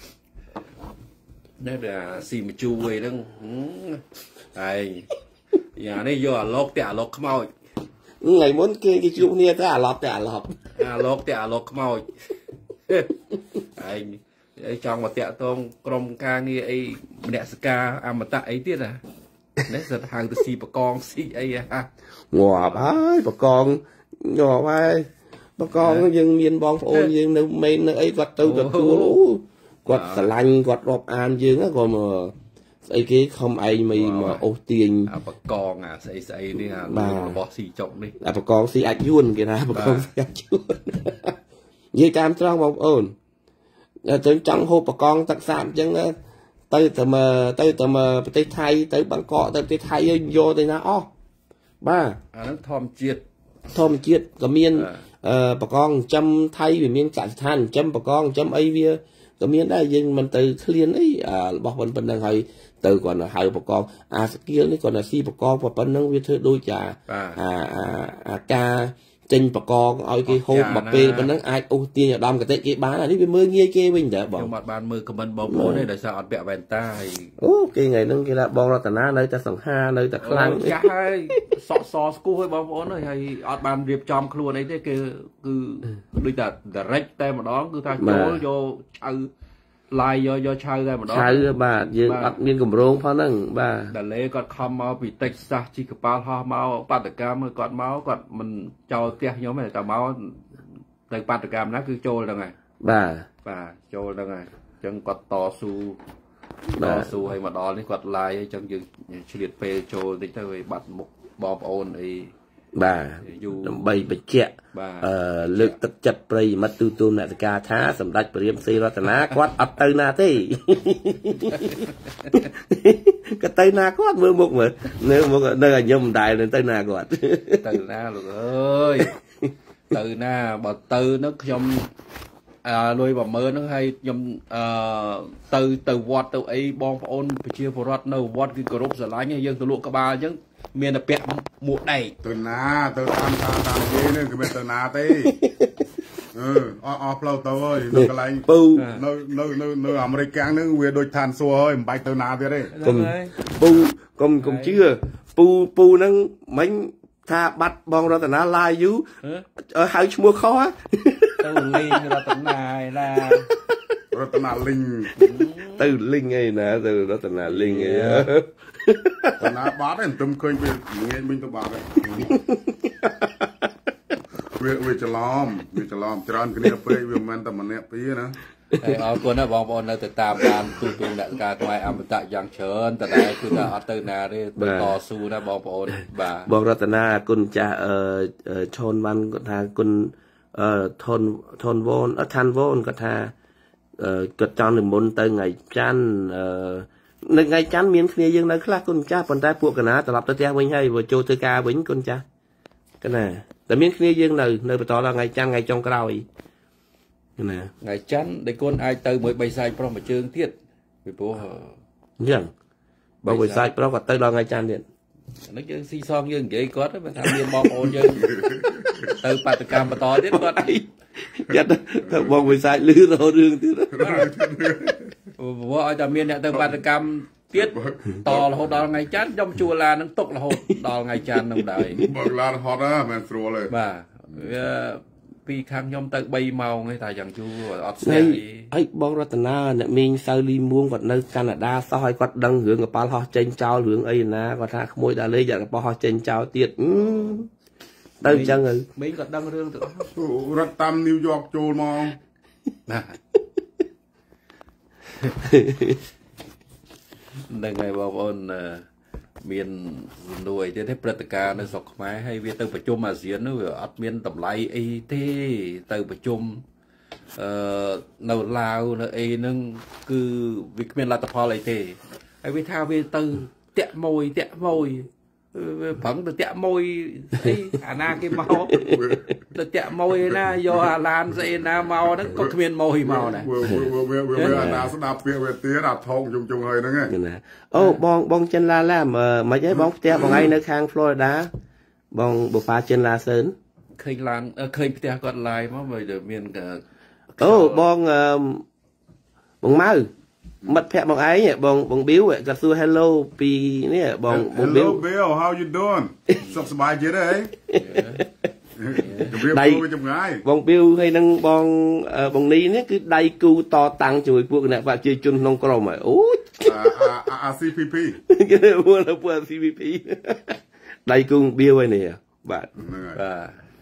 នេះវាស៊ីមជូអីហ្នឹងហើយយ៉ាងនេះយកអាលោកតែអាលោកខ្មោចថ្ងៃមុនគេគេជួបគ្នាទៅអាឡប់តែអាឡប់អាលោកតែអាលោកខ្មោចឯងអីចង់មកតាក់តងក្រុមការងារអីមនសិការអមតៈអីទៀតណានេះសិតហៅទៅស៊ីបកងស៊ីអីហ่ะងាប់ហើយបកងងាប់ហើយបកងយើងមានបងប្អូនយើងនៅមេននៅអីគាត់ទៅទទួលគាត់ស្រឡាញ់គាត់រាប់អានយើងគាត់មកស្អីគេខំឯងមកអូសទាញអាបកងអាស្អីស្អីនេះអារបស់ស៊ីចុកនេះអាបកងស៊ីអាចយួនគេថាបកងស៊ីអាចយួននិយាយតាមត្រង់បងប្អូនទៅចង់ហូបបកងទឹកសាបអញ្ចឹងទៅទៅមកទៅទៅមកប្រទេសថៃទៅបាងកកទៅប្រទេសថៃយកទៅណាអស់បាទអាហ្នឹងធម្មជាតិធម្មជាតិក៏មានអឺបកងចិញ្ចឹមថៃវាមានកសិដ្ឋានចិញ្ចឹមបកងចិញ្ចឹមអីវាក៏មានដែរយើងមិនទៅឃ្លានអីរបស់ប៉ុណ្្នឹងហើយទៅគាត់ហៅបកងអាស្គៀលនេះគាត់ស៊ីបកងប៉ុណ្្នឹងវាធ្វើដូចអាអាការចេញបកកឲ្យគេហូបមកពេលប៉ុណ្ណឹងអាចអូសទាញឧត្តមកតេគេបានអានេះវាមើលងាយគេវិញតើបងខ្ញុំអត់បានមើលខមមិនបងប្អូនទេដោយសារអត់ពាក់វ៉ែនតាហើយអូគេថ្ងៃហ្នឹងគេថាបងរតនានៅតែសង្ហានៅតែខ្លាំងចាស់ហើយសក់សស្គូហើយបងប្អូនហើយហើយអត់បានរៀបចំខ្លួនអីទេគឺគឺដូចតែ direct តែម្ដងគឺថាចូលយកឆៅឡាយយកយកឆៅតែម្ដងឆៅបាទយើងអត់មានកម្រងផងហ្នឹងបាទដាលេគាត់ខំមកពីតិចសាសជីកប៉ាល់ហោះមកបាតកម្មគាត់មកគាត់មិនចោលផ្ទះខ្ញុំទេតែមកទៅបាតកម្មណាគឺចូលហ្នឹងហើយបាទបាទចូលហ្នឹងហើយអញ្ចឹងគាត់តស៊ូតស៊ូឲ្យមកដល់នេះគាត់ឡាយអញ្ចឹងយើងឆ្លៀតពេលចូលតិចទៅឲ្យបាត់មុខបងប្អូនអីបាទដើម្បីបញ្ជាក់អឺលើកទឹកចិត្តប្រិយមិត្តទូទូអ្នកតកាថាសម្ដេចព្រះរាមសីរតនាគាត់អត់ទៅណាទេគាត់ទៅណាគាត់មើលមុខមើលនៅមុខនៅឲ្យខ្ញុំមិនដែលទៅណាគាត់ទៅណាលោកអើយទៅណាបើទៅនោះខ្ញុំអឺលុយប្រមើហ្នឹងហើយខ្ញុំអឺទៅទៅវត្តទៅអីបងប្អូនប្រជាពលរដ្ឋនៅវត្តគឺគោរពស្រឡាញ់ហើយយើងទៅលក់ក្បាលអញ្ចឹងមានតែពាក់មួកដែកទៅណាទៅតាមតាមតាមគេនេះគឺមិនទៅណាទេអឺអស់អស់ផ្លូវទៅហើយនៅកន្លែងពូនៅនៅនៅនៅអាមេរិកកាំងហ្នឹងវាដូចឋានសួគ៌ហើយមិនបាច់ទៅណាទៀតទេកុំពូកុំកុំជឿពូពូហ្នឹងមិញថាបាត់បងរតនាឡាយយូហៅឈ្មោះខុសទៅលេងរតនាឯណារតនាលីងទៅលីងឯណាទៅរតនាលីងឯរតនាបាត់ឯងទុំឃើញវាងាយមិញទៅបាត់ឯងវាវាច្រឡំវាច្រឡំច្រើនគ្នាពេកវាមិនមែនតែម្នាក់ពីរណាអរគុណណាបងប្អូននៅទៅតាមតាមទូទូអ្នកការខ្មែរអមតៈយ៉ាងច្រើនតែតែគឺថាអត់ទៅណាទេតស៊ូណាបងប្អូនបាទបងរតនាគុណចាស់អឺឈុនវ៉ាន់គាត់ថាគុណអឺថនថនវ៉នអត់ឋានវ៉នគាត់ថាអឺគាត់ចង់និមន្តទៅថ្ងៃច័ន្ទអឺនៅថ្ងៃច័ន្ទមានគ្នាយើងនៅខ្លះគុណចាស់ប៉ុន្តែពួកកណាត្រឡប់ទៅផ្ទះវិញហើយចូលធ្វើការវិញគុណចាស់កណាតែមានគ្នាយើងនៅនៅបន្តដល់ថ្ងៃច័ន្ទថ្ងៃចុងក្រោយណាថ្ងៃច័ន្ទដែលគុណអាចទៅមួយបីសាច់ប្រុសមួយជើងទៀតពីព្រោះអញ្ចឹងបើមួយសាច់ប្រុសគាត់ទៅដល់ថ្ងៃច័ន្ទទៀតនេះយើងស៊ីសងយើងនិយាយគាត់បើថាមានបងប្អូនយើងទៅបាតកម្មបន្តទៀតគាត់យ៉ាត់ទៅបងមួយសាច់លឺរហូតរឿងទៀតព្រោះឲ្យតែមានអ្នកទៅបាតកម្មទៀតតរហូតដល់ថ្ងៃច័ន្ទខ្ញុំជួលឡាននឹងຕົករហូតដល់ថ្ងៃច័ន្ទនឹងដែរបើឡានហត់ណាមិនស្រួលទេបាទវាពីខាងខ្ញុំទៅបីម៉ោងឯងតែយ៉ាងយូរអត់ស្គាល់ហើយបងរតនាអ្នកមីងសៅលីមួងគាត់នៅកាណាដាសោះឲ្យគាត់ដឹងរឿងកប៉ាល់ហោះចេញចោលរឿងអីណាគាត់ថាក្មួយដាលេយកកប៉ាល់ហោះចេញចោលទៀតទៅអញ្ចឹងទៅមីងគាត់ដឹងរឿងទៅអស់រត់តាមញូវយ៉កចូលមកណាដឹងហើយបងប្អូនមានសំណួរអីទៀតទេព្រឹត្តិការណ៍នៅស្រុកខ្មែរហើយវាទៅប្រជុំអាស៊ាននោះវាអត់មានតម្លៃអីទេទៅប្រជុំអឺនៅឡាវនៅអីហ្នឹងគឺវាគ្មានលទ្ធផលអីទេហើយវាថាវាទៅតាក់មួយតាក់មួយវាប្រឹងទៅតាក់មួយអីអាណាគេមកទៅតាក់មួយណាយកអាឡានស្អីណាមកហ្នឹងក៏គ្មានមួយមកដែរវាវាអាណាស្ដាប់ពាក្យវាទៀតអាថងជុំជុំហើយហ្នឹងណាអូបងបងចិនឡាឡាមិនអីបងផ្ទះបងឯងនៅខាង Florida បងបបាចិនឡាសឿនឃើញឡានឃើញផ្ទះគាត់ឡាយមកបើមានអូបងបងម៉ៅមិត្តភក្តិបងឯងបងបងប៊ីវគាត់សួរ hello ពីនេះបងបងប៊ីវ Hello Bill how you doing សុខសប្បាយទៀតហ៎ជម្រាបសួរចម្ងាយបងប៊ីវហើយនឹងបងបងនីនេះគឺដៃគូតតាំងជាមួយពួកគណៈប្រជាជនក្នុងក្រុមហើយអូអា ซี พี พีគេពួកពួក ซี พี พี ដៃគូប៊ីវហើយនេះបាទបាទ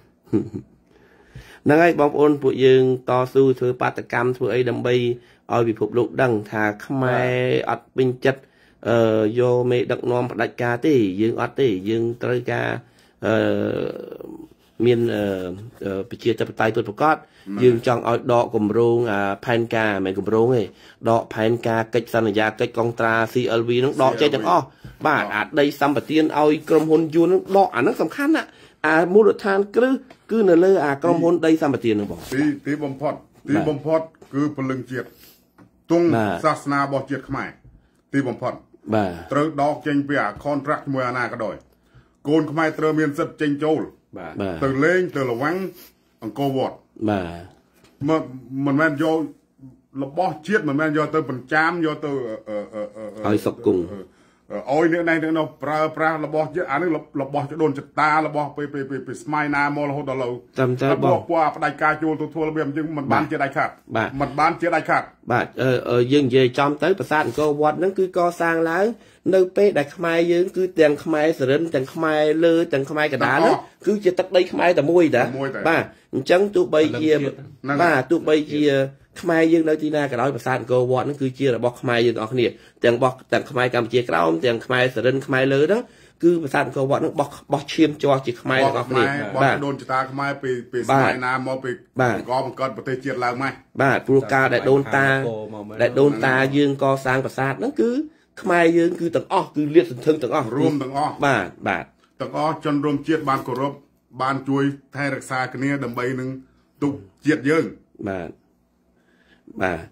ហ្នឹងហើយបងប្អូនពួកយើងតស៊ូធ្វើបាតកម្មធ្វើអីដើម្បីឲ្យពិភពលោកដឹងថាខ្មែរអត់ពេញចិត្តអឺយកមេដឹកនាំផ្ដាច់ការទេយើងអត់ទេយើងត្រូវការអឺមានប្រជាធិបតេយ្យពិតប្រាកដយើងចង់ឲ្យដកគម្រោងផែនការមិនមែនគម្រោងទេដកផែនការកិច្ចសន្យាកិច្ចកងត្រា ซี แอล วี ហ្នឹងដកចេញទាំងអស់បាទអាដីសម្បត្តិឲ្យក្រុមហ៊ុនយួនហ្នឹងដកអាហ្នឹងសំខាន់ណាអាមូលដ្ឋានគ្រឹះគឺនៅលើអាក្រុមហ៊ុនដីសម្បត្តិហ្នឹងបងទីទីបំផុតទីបំផុតគឺពលឹងជាតិទង់សាសនារបស់ជាតិខ្មែរទីបំផុតបាទត្រូវដកចេញពីអា contract ជាមួយអាណាក៏ដោយកូនខ្មែរត្រូវមានសិទ្ធិចេញចូល từ lên từ là vắng bằng cô vọt mà mình men do là bó chiết mình men do từ phần cham do từ ôi sọc cùng ôi nữa này nữa nó pra pra là bó chiết anh ấy là bó cho đồn chặt ta là bó pe pe pe pe smile na mò là hốt đầu là bó qua đại ca chua tôi thua là biếm nhưng mình bán chia đại khát mình bán chia đại khát bạn ờ dừng về trong tớiประสาทcô vọt nó cứ co sang láng nơi pe đại khai dương cứ tiền khai sờ đến tiền khai lơ tiền khai cả đá đó cứ chỉ tắt đây khai tờ môi đã ba chẳng tụ bay chia ba tụ bay chia khai dương nơi tí na cái đóประสาทcô vọt nó cứ chia là bọc khai dương ở kia tiền bọc tiền khai cầm chia cái đó tiền khai sờ đến khai lơ đó cứประสาทcô vọt nó bọc bọc chiêm cho chỉ khai ở kia ba đồn chỉ ta khai pe pe smile na mò pe có một conประเทศជាតិឡើងមកបាទព្រោះការដែលដូនតាដែលដូនតាយើងកសាងប្រាសាទហ្នឹងគឺខ្មែរយើងគឺទាំងអស់គឺលាតសន្ធឹងទាំងអស់រួមទាំងអស់បាទបាទទាំងអស់ជនរួមជាតិបានគោរពបានជួយថែរក្សាគ្នាដើម្បីនឹងទុកជាតិយើងបាទបាទ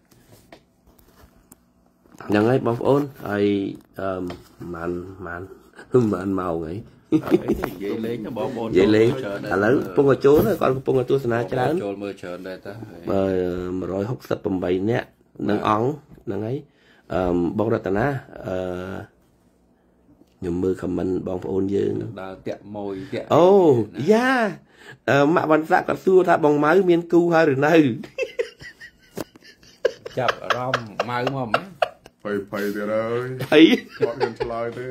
យ៉ាងហើយបងប្អូនហើយអឺមិនមិនមិនមកហីនិយាយលេងបងប្អូននិយាយលេងឥឡូវកំពុងចូលគាត់កំពុងទស្សនាច្រើនចូលមើលច្រើនដែរតាបើmột trăm sáu mươi támនាក់នឹងអង្គហ្នឹងហើយអឺបងរតនាអឺខ្ញុំមើល comment បងប្អូនយើងដើរតាក់ម៉ួយតាក់អូយ៉ាអឺម៉ាក់វ៉ាន់សាក់គាត់សួរថាបងម៉ៅមានគូហើយឬនៅចាប់អារម្មណ៍ម៉ៅមកមែនភ័យភ័យទៀតហើយភ័យគាត់មានឆ្លើយទេ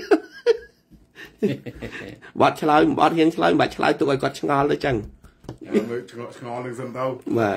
បាត់ឆ្លើយបាត់ហ៊ានឆ្លើយមិនបាច់ឆ្លើយទុកឲ្យគាត់ឆ្ងល់ទៅចឹងមើលឆ្ងល់ឆ្ងល់នឹងសិនទៅបាទ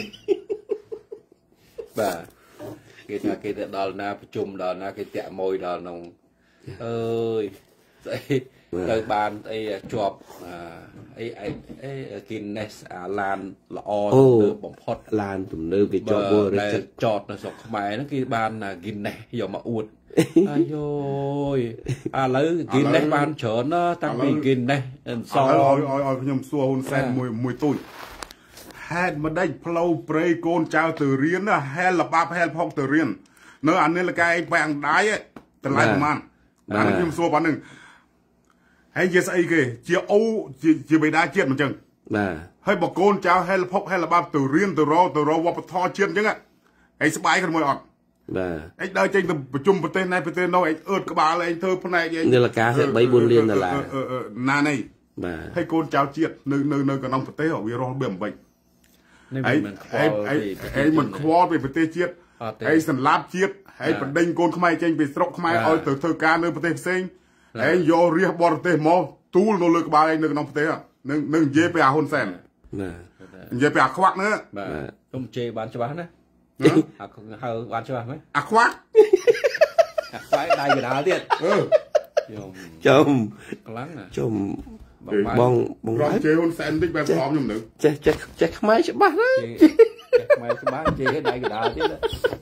បាទគេថាគេទៅដល់ណាប្រជុំដល់ណាគេតាក់ម៉ួយដល់ក្នុងអើយស្អីទៅបានអីជាប់អីអីអី Guinness អាឡានល្អទៅបំផុតឡានទំនើបគេជាប់បរិសុទ្ធចតនៅស្រុកខ្មែរហ្នឹងគេបាន Guinness យកមកអួតអាយយឥឡូវ Guinness បានច្រើនណាតាំងពី Guinness អន្សល់ឲ្យឲ្យឲ្យខ្ញុំសួរហ៊ុនសែនមួយមួយទូចហេតុមិនដេចផ្លូវព្រៃកូនចៅទៅរៀនណាហែលលបាប់ហែលផុកទៅរៀននៅអានេះលកាយបែងដៃតម្លៃប្រហែលអានេះខ្ញុំសួរប៉ុណ្្នឹងហើយជាស្អីគេជាអូជាបិតាជាតិមិនចឹងបាទហើយបើកូនចៅហែលផុកហែលលបាប់ទៅរៀនទៅរកទៅរកវប្បធម៌ជាតិអញ្ចឹងហើយស្បាយខ្លួនមួយអត់បាទឯងដើរចេញទៅប្រជុំប្រទេសណៃប្រទេសនោះឯងអឺតក្បាលឯងធ្វើផ្នែកឯងនេះលកា3 4លានដុល្លារណានេះបាទហើយកូនចៅជាតិនៅនៅនៅក្នុងប្រទេសវារស់បៀមបិចហើយហើយមិនខ្វល់ពីប្រទេសជាតិហើយសម្លាប់ជាតិហើយបណ្ដេញកូនខ្មែរចេញពីស្រុកខ្មែរឲ្យទៅធ្វើការនៅប្រទេសផ្សេងហើយយករាជបរទេសមកទូលនៅលើក្បាលឯងនៅក្នុងប្រទេសនឹងនឹងនិយាយពីអាហ៊ុនសែនបាទនិយាយពីអាខ្វាក់ហ្នឹងបាទខ្ញុំជេរបានច្បាស់ណាអាហៅបានច្បាស់ไหมអាខ្វាក់អាខ្វាក់ដៃកណ្ដាលទៀតអឺចំខ្លាំងណាចំបងបងរកជេរហ៊ុនសែនតិចបែបព្រមខ្ញុំទៅចេះចេះចេះខ្មែរច្បាស់ណាចេះខ្មែរច្បាស់ជេរដៃកណ្ដាលទៀត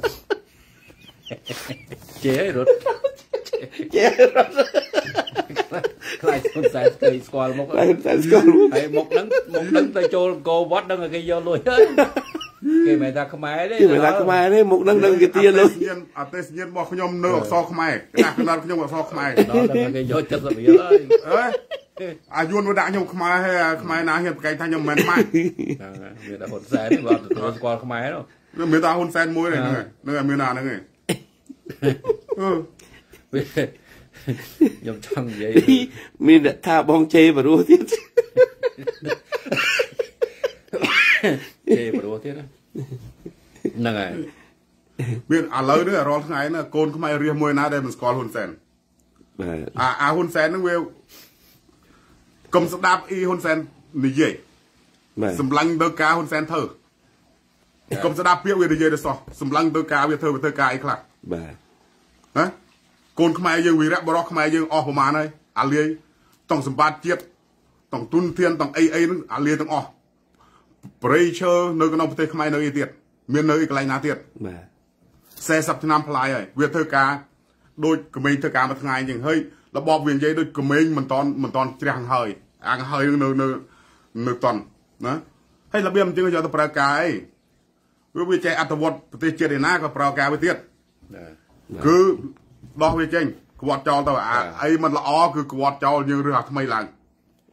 ជេររត់ជេររត់ខ្លាចហ៊ុនសែនស្គាល់ស្គាល់មុខហ៊ុនសែនស្គាល់មុខហើយមុខហ្នឹងមុខហ្នឹងទៅចូលកោវត្តហ្នឹងគេយកលុយហើយគេមិនថាខ្មែរទេគេមិនថាខ្មែរទេមុខហ្នឹងនឹងគេទាលុយអត់ទេសញ្ញាណរបស់ខ្ញុំនៅអក្សរខ្មែរកណ្ដាស់កណ្ដាស់ខ្ញុំអក្សរខ្មែរដល់តែគេយក七十រៀលហើយអើអាយួនមកដាក់ខ្ញុំខ្មែរហើយខ្មែរណាហ៊ានប្រកែកថាខ្ញុំមិនមែនខ្មែរហ្នឹងមានតែហ៊ុនសែនគាត់ទទួលស្គាល់ខ្មែរនោះមានតែហ៊ុនសែនមួយហ្នឹងហ្នឹងមានណាហ្នឹងឯងអឺខ្ញុំចង់និយាយមានអ្នកថាបងជេរបរោះទៀតជេរបរោះទៀតហ្នឹងហើយមានឥឡូវនេះរាល់ថ្ងៃណាកូនខ្មែររៀសមួយណាដែលមិនស្គាល់ហ៊ុនសែនបាទអាអាហ៊ុនសែនហ្នឹងវាកុំស្ដាប់អ៊ីហ៊ុនសែននិយាយបាទសម្លាញ់ទៅការហ៊ុនសែនធ្វើកុំស្ដាប់ពាក្យវានិយាយទៅសោះសម្លាញ់ទៅការវាធ្វើវាធ្វើការអីខ្លះបាទណាកូនខ្មែរយើងវីរៈបរោះខ្មែរយើងអស់ប្រមាណហើយអាលាយតង់សម្បត្តិជាតិតង់ទុនធានតង់អីអីហ្នឹងអាលាយទាំងអស់ប្រៃឈើនៅក្នុងប្រទេសខ្មែរនៅអីទៀតមាននៅអីកន្លែងណាទៀតបាទสี่สิบឆ្នាំផ្លាយហើយវាធ្វើការដូចក្មេងធ្វើការមួយថ្ងៃអញ្ចឹងហើយរបបវានិយាយដូចក្មេងមិនតន់មិនតន់ជ្រះហើយអាងហើយនៅនៅនៅតន់ណាហើយរបៀបអញ្ចឹងយកទៅប្រើការអីវាវាចេះអត្តវត្តប្រទេសជាតិឯណាក៏ប្រើការវាទៀតគឺដោះវាចេញក្បត់ចោលទៅអាអីមិនល្អគឺក្បត់ចោលយើងរើសអាថ្មីឡើង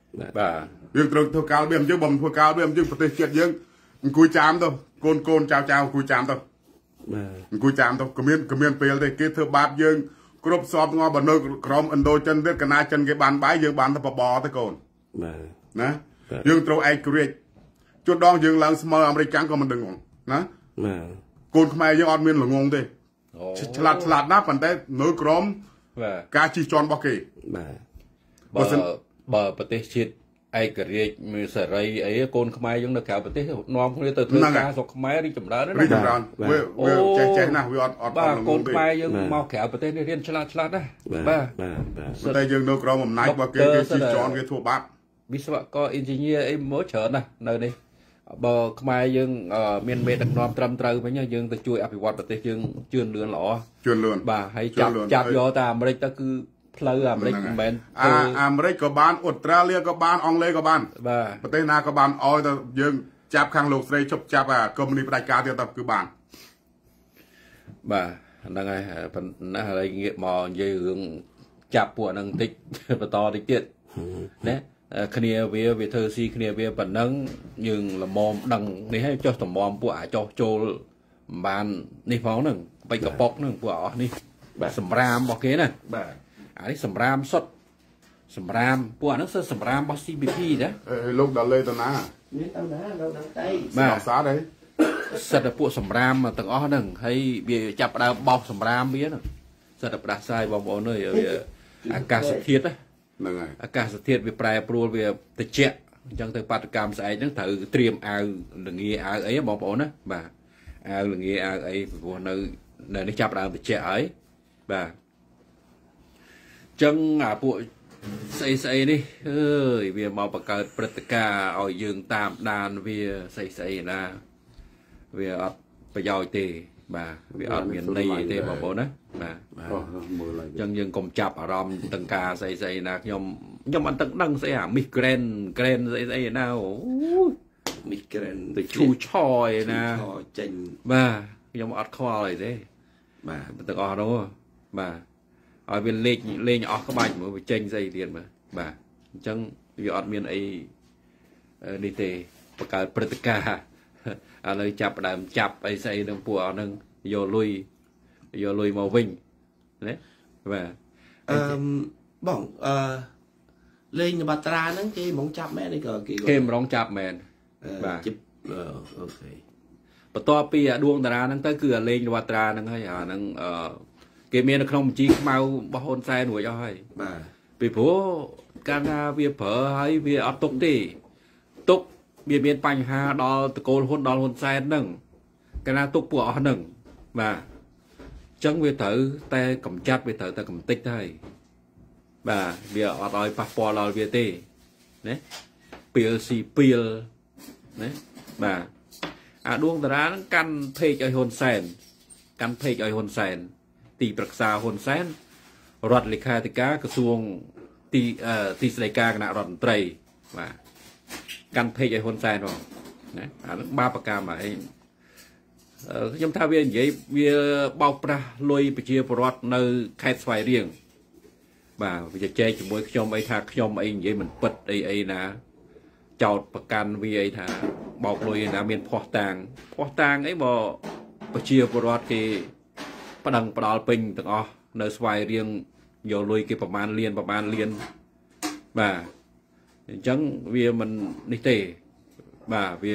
បាទយើងត្រូវធ្វើកាលបៀមយើងបំធ្វើកាលបៀមយើងប្រទេសជាតិយើងអង្គុយចាមទៅកូនកូនចៅចៅអង្គុយចាមទៅបាទអង្គុយចាមទៅគ្មានគ្មានពេលទេគេធ្វើបាបយើងគ្រប់សពងបើនៅក្រមឥណ្ឌូចិនទៀតកណាចិនគេបានបាយយើងបានទៅបបទៅកូនបាទណាយើងត្រូវឯករាជ្យជួនដងយើងឡើងស្មើអាមេរិកកាំងក៏មិនដឹងណាបាទកូនខ្មែរយើងអត់មានល្ងងទេឆ្លាតឆ្លាតណាស់ប៉ុន្តែនៅក្រមបាទការជិះជាន់របស់គេបាទបើបើប្រទេសជាតិឯករាជ្យមានសេរីអីកូនខ្មែរយើងនៅក្រៅប្រទេសនាំគ្នាទៅធ្វើការស្រុកខ្មែររីចម្រើនណារីចម្រើនវាចេះចេះណាស់វាអត់អត់បាទកូនខ្មែរយើងមកក្រៅប្រទេសនេះរៀនឆ្លាតឆ្លាតណាបាទបាទតែយើងនៅក្រមអំណាចរបស់គេគេជិះជាន់គេធ្វើបាបវិស្វករអ៊ីនជីញៀអីមកច្រើនណាស់នៅនេះបើខ្មែរយើងមានមេដឹកនាំត្រឹមត្រូវវិញយើងទៅជួយអភិវឌ្ឍប្រទេសយើងជឿនលឿនល្អជឿនលឿនបាទហើយចាប់ចាប់យកតែអាមេរិកទៅគឺផ្លូវអាមេរិកមិនមែនអាអាមេរិកក៏បានអូស្ត្រាលីក៏បានអង់គ្លេសក៏បានបាទប្រទេសណាក៏បានឲ្យទៅយើងចាប់ខាងលោកស្រីជប់ចាប់អាកុំនីផ្ដាច់ការទៀតទៅគឺបានបាទហ្នឹងហើយប៉ុន្តែហើយងាកមកនិយាយរឿងចាប់ពួកហ្នឹងបន្តិចបន្តតិចទៀតណាគ្នាវាវាធ្វើស៊ីគ្នាវាប៉ុណ្ណឹងយើងល្មមដឹងនេះហើយចុះតម្រាំពួកអាចុះចូលបាននេះផងហ្នឹងបិចកប៉ុកហ្នឹងពួកអស់នេះសម្រាមរបស់គេណាបាទអានេះសម្រាមសុទ្ធសម្រាមពួកហ្នឹងគឺសម្រាមរបស់ ซี บี พี ណាអេលោកដល់លេទៅណានេះទៅណានៅដល់តៃបាទសាទេសិតតែពួកសម្រាមទាំងអស់ហ្នឹងហើយវាចាប់ដើមបោកសម្រាមវាហ្នឹងសិតតែផ្ដាសាយបងប្អូនអើយវាអាកាសធាតុហ្នឹងហើយអាកាសធាតុវាប្រែប្រួលវាត្រជាក់អញ្ចឹងទៅបាតកម្មស្អែកហ្នឹងត្រូវត្រៀមអាវលងាអាវអីបងប្អូនណាបាទអាវលងាអាវអីព្រោះនៅនៅនេះចាប់ដើមត្រជាក់ហើយបាទចឹងអាពួកស្អីស្អីនេះអើយវាមកបង្កើតព្រឹត្តិការណ៍ឲ្យយើងតាមដានវាស្អីស្អីណាវាអត់ប្រយោជន៍ទេបាទវាអត់មានន័យទេបងប្អូនណាបាទមើលហើយចឹងយើងកុំចាប់អារម្មណ៍ទាំងការស្អីស្អីណាខ្ញុំខ្ញុំអត់ទាំងដឹងស្អីអាមីក្រែនក្រែនស្អីស្អីណាអូមីក្រែនទៅឈូឆយណាចេញបាទខ្ញុំអត់ខ្វល់អីទេបាទទាំងអស់នោះបាទឲ្យវាលេងលេងអស់ក្បាច់មើលវាចេញស្អីទៀតមើលបាទអញ្ចឹងវាអត់មានអីនេះទេបង្កើតព្រឹត្តិការណ៍ឥឡូវចាប់ដើមចាប់អីស្អីនឹងពួកអស់នឹងយកលុយយកលុយមកវិញណាបាទអឺបងអឺលេងបាត្រាហ្នឹងគេហ្មងចាប់មែនទេក៏គេគេហ្មងចាប់មែនបាទអូខេបន្ទាប់ពីដួងតារាហ្នឹងទៅគឺលេងបាត្រាហ្នឹងហើយអាហ្នឹងអឺគេមាននៅក្នុងបញ្ជីខ្មៅរបស់ហ៊ុនសែនរួចអស់ហើយបាទពីព្រោះកាលណាវាប្រើហើយវាអត់ទុកទេទុកវាមានបញ្ហាដល់តកូលហ៊ុនដល់ហ៊ុនសែនហ្នឹងកាលណាទុកពួកអស់ហ្នឹងបាទអញ្ចឹងវាត្រូវតែកម្ចាត់វាត្រូវតែកំតិចទៅហើយបាទវាអត់ឲ្យប៉ះពាល់ដល់វាទេណាពីលស៊ីពីលណាបាទអាដួងតារាហ្នឹងកាន់ពេកឲ្យហ៊ុនសែនកាន់ពេកឲ្យហ៊ុនសែនទីប្រឹក្សាហ៊ុនសែនរដ្ឋលេខាធិការក្រសួងទីទីស្តីការគណៈរដ្ឋមន្ត្រីបាទកាន់ពេកឲ្យហ៊ុនសែនផងណាអានឹងបាបកម្មហើយខ្ញុំថាវានិយាយវាបោកប្រាស់លុយប្រជាពលរដ្ឋនៅខេត្តស្វាយរៀងបាទវាចែកជាមួយខ្ញុំអីថាខ្ញុំអីនិយាយមិនពិតអីអីណាចោតប្រកាន់វាអីថាបោកលុយណាមានភ័ស្តុតាងភ័ស្តុតាងអីបើប្រជាពលរដ្ឋគេប្តឹងផ្ដាល់ពេញទាំងអស់នៅស្វាយរៀងយកលុយគេប្រមាណលានប្រមាណលានបាទអញ្ចឹងវាមិននេះទេបាទវា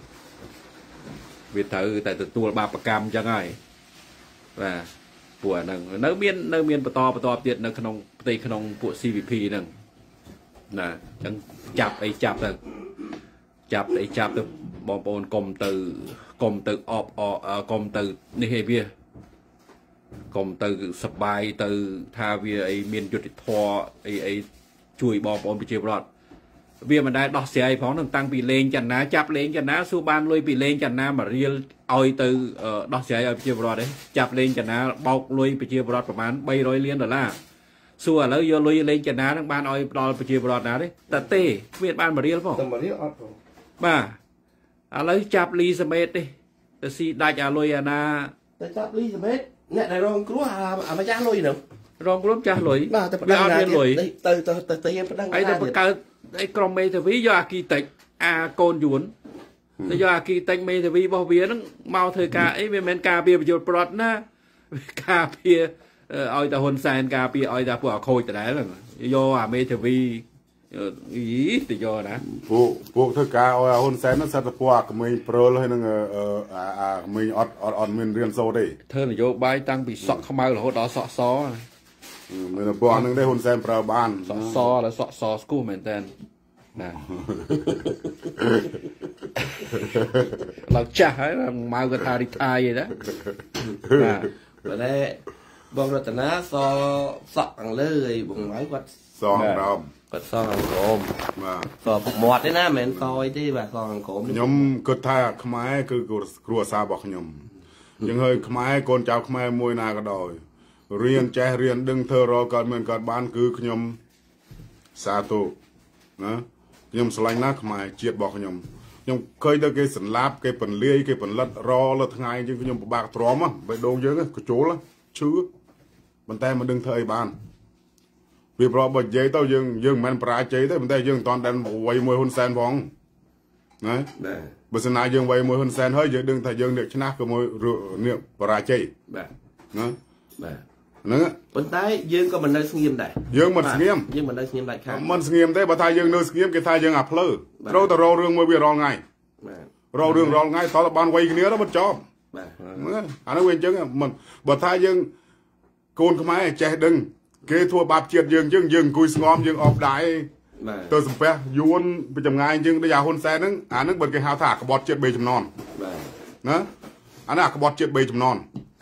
វាត្រូវតែទទួលបាបកម្មអញ្ចឹងហើយបាទពួកហ្នឹងនៅមាននៅមានបន្តបន្តទៀតនៅក្នុងផ្ទៃក្នុងពួក ซี วี พี ហ្នឹងណាអញ្ចឹងចាប់អីចាប់ទៅចាប់អីចាប់ទៅបងប្អូនកុំទៅកុំទៅអបអកុំទៅនេះឯវាកុំទៅសបាយទៅថាវាអីមានយុទ្ធធរអីអីជួយបងប្អូនប្រជាពលរដ្ឋវាមិនដែលដោះស្រាយផងនឹងតាំងពីលេងចន្ទនាចាប់លេងចន្ទនាសួរបានលុយពីលេងចន្ទនាមករៀលឲ្យទៅដោះស្រាយឲ្យប្រជាពលរដ្ឋទេចាប់លេងចន្ទនាបោកលុយប្រជាពលរដ្ឋប្រហែលបីរយលានដុល្លារសួរឥឡូវយកលុយលេងចន្ទនានឹងបានឲ្យផ្ដល់ប្រជាពលរដ្ឋណាទេតែទេគ្មានបានមករៀលផងតែមករៀលអត់ផងបាទឥឡូវចាប់លីសមេតទេទៅស៊ីដាច់អាលុយអាណាទៅចាប់លីសមេតអ្នកដែលរងគ្រោះអាម្ចាស់លុយហ្នឹងรองร่วมจ่าหลุยវាអត់មានលុយទៅទៅទៅទៅយើងប្រដឹងហើយទៅបង្កើតអីក្រុមមេធាវីយកអាគីតិចអាកូនយួនទៅយកអាគីតិចមេធាវីរបស់វាហ្នឹងមកធ្វើការអីវាមិនមែនការពារប្រយោជន៍ប្រត់ណាការពារឲ្យតែហ៊ុនសែនការពារឲ្យតែពួកអាខូចដដែលយកអាមេធាវីអីទៅយកណាពួកពួកធ្វើការឲ្យហ៊ុនសែនហ្នឹងសិតតែពួកអាក្មេងព្រើលហើយនឹងអាក្មេងអត់អត់អត់មានរៀនសូត្រទេធ្វើនយោបាយតាំងពីសក់ខ្មៅរហូតដល់សក់សមានពួកហ្នឹងទេហ៊ុនសែនប្រើបានសក់សដល់សក់សស្គូមែនតើណាឡើងចាស់ហើយមកគាត់ថារីថាយឯណាបាទបើតែបងរតនាសសក់ខាងលើឯបងម៉ៅគាត់សងក្រោមគាត់សងខាងក្រោមបាទសពុកមាត់ទេណាមិនមែនសអីទេបាទសងខាងក្រោមខ្ញុំគិតថាខ្មែរគឺគ្រួសាររបស់ខ្ញុំអញ្ចឹងហើយខ្មែរកូនចៅខ្មែរមួយណាក៏ដោយរៀនចេះរៀនដឹងធ្វើរកកើតមានកើតបានគឺខ្ញុំសាទរណាខ្ញុំស្រឡាញ់ណាស់ខ្មែរជាតិរបស់ខ្ញុំខ្ញុំឃើញទៅគេសន្លាប់គេពន្លាយគេបន្លិតរលើថ្ងៃអញ្ចឹងខ្ញុំពិបាកទ្រាំបេះដូងយើងកជុលឈឺប៉ុន្តែមិនដឹងធ្វើអីបានវាប្របើនិយាយទៅយើងយើងមិនមែនបរាជ័យទេប៉ុន្តែយើងមិនតាន់ដែលវាយមួយហ៊ុនសែនផងណាបើសិនណាយើងវាយមួយហ៊ុនសែនហើយយើងដឹងថាយើងអ្នកឆ្នះក៏មួយអ្នកបរាជ័យបាទណាបាទហ្នឹងប៉ុន្តែយើងក៏មិននៅស្ងៀមដែរយើងមិនស្ងៀមយើងមិននៅស្ងៀមដាច់ខាតមិនស្ងៀមទេបើថាយើងនៅស្ងៀមគេថាយើងអាភ្លើត្រូវតែរករឿងមួយវារងថ្ងៃបាទរករឿងរងថ្ងៃតើបានវាយគ្នាទៅមិនចប់បាទអានោះវាអញ្ចឹងមិនបើថាយើងកូនខ្មែរចេះដឹងគេធ្វើបាបជាតិយើងអញ្ចឹងយើងអង្គុយស្ងំយើងអបដៃទៅសំពះយួនពីចម្ងាយអញ្ចឹងដូចអាហ៊ុនសែនហ្នឹងអាហ្នឹងបើគេហៅថាក្បត់ជាតិបីចំនួនបាទណាអានេះក្បត់ជាតិបីចំនួន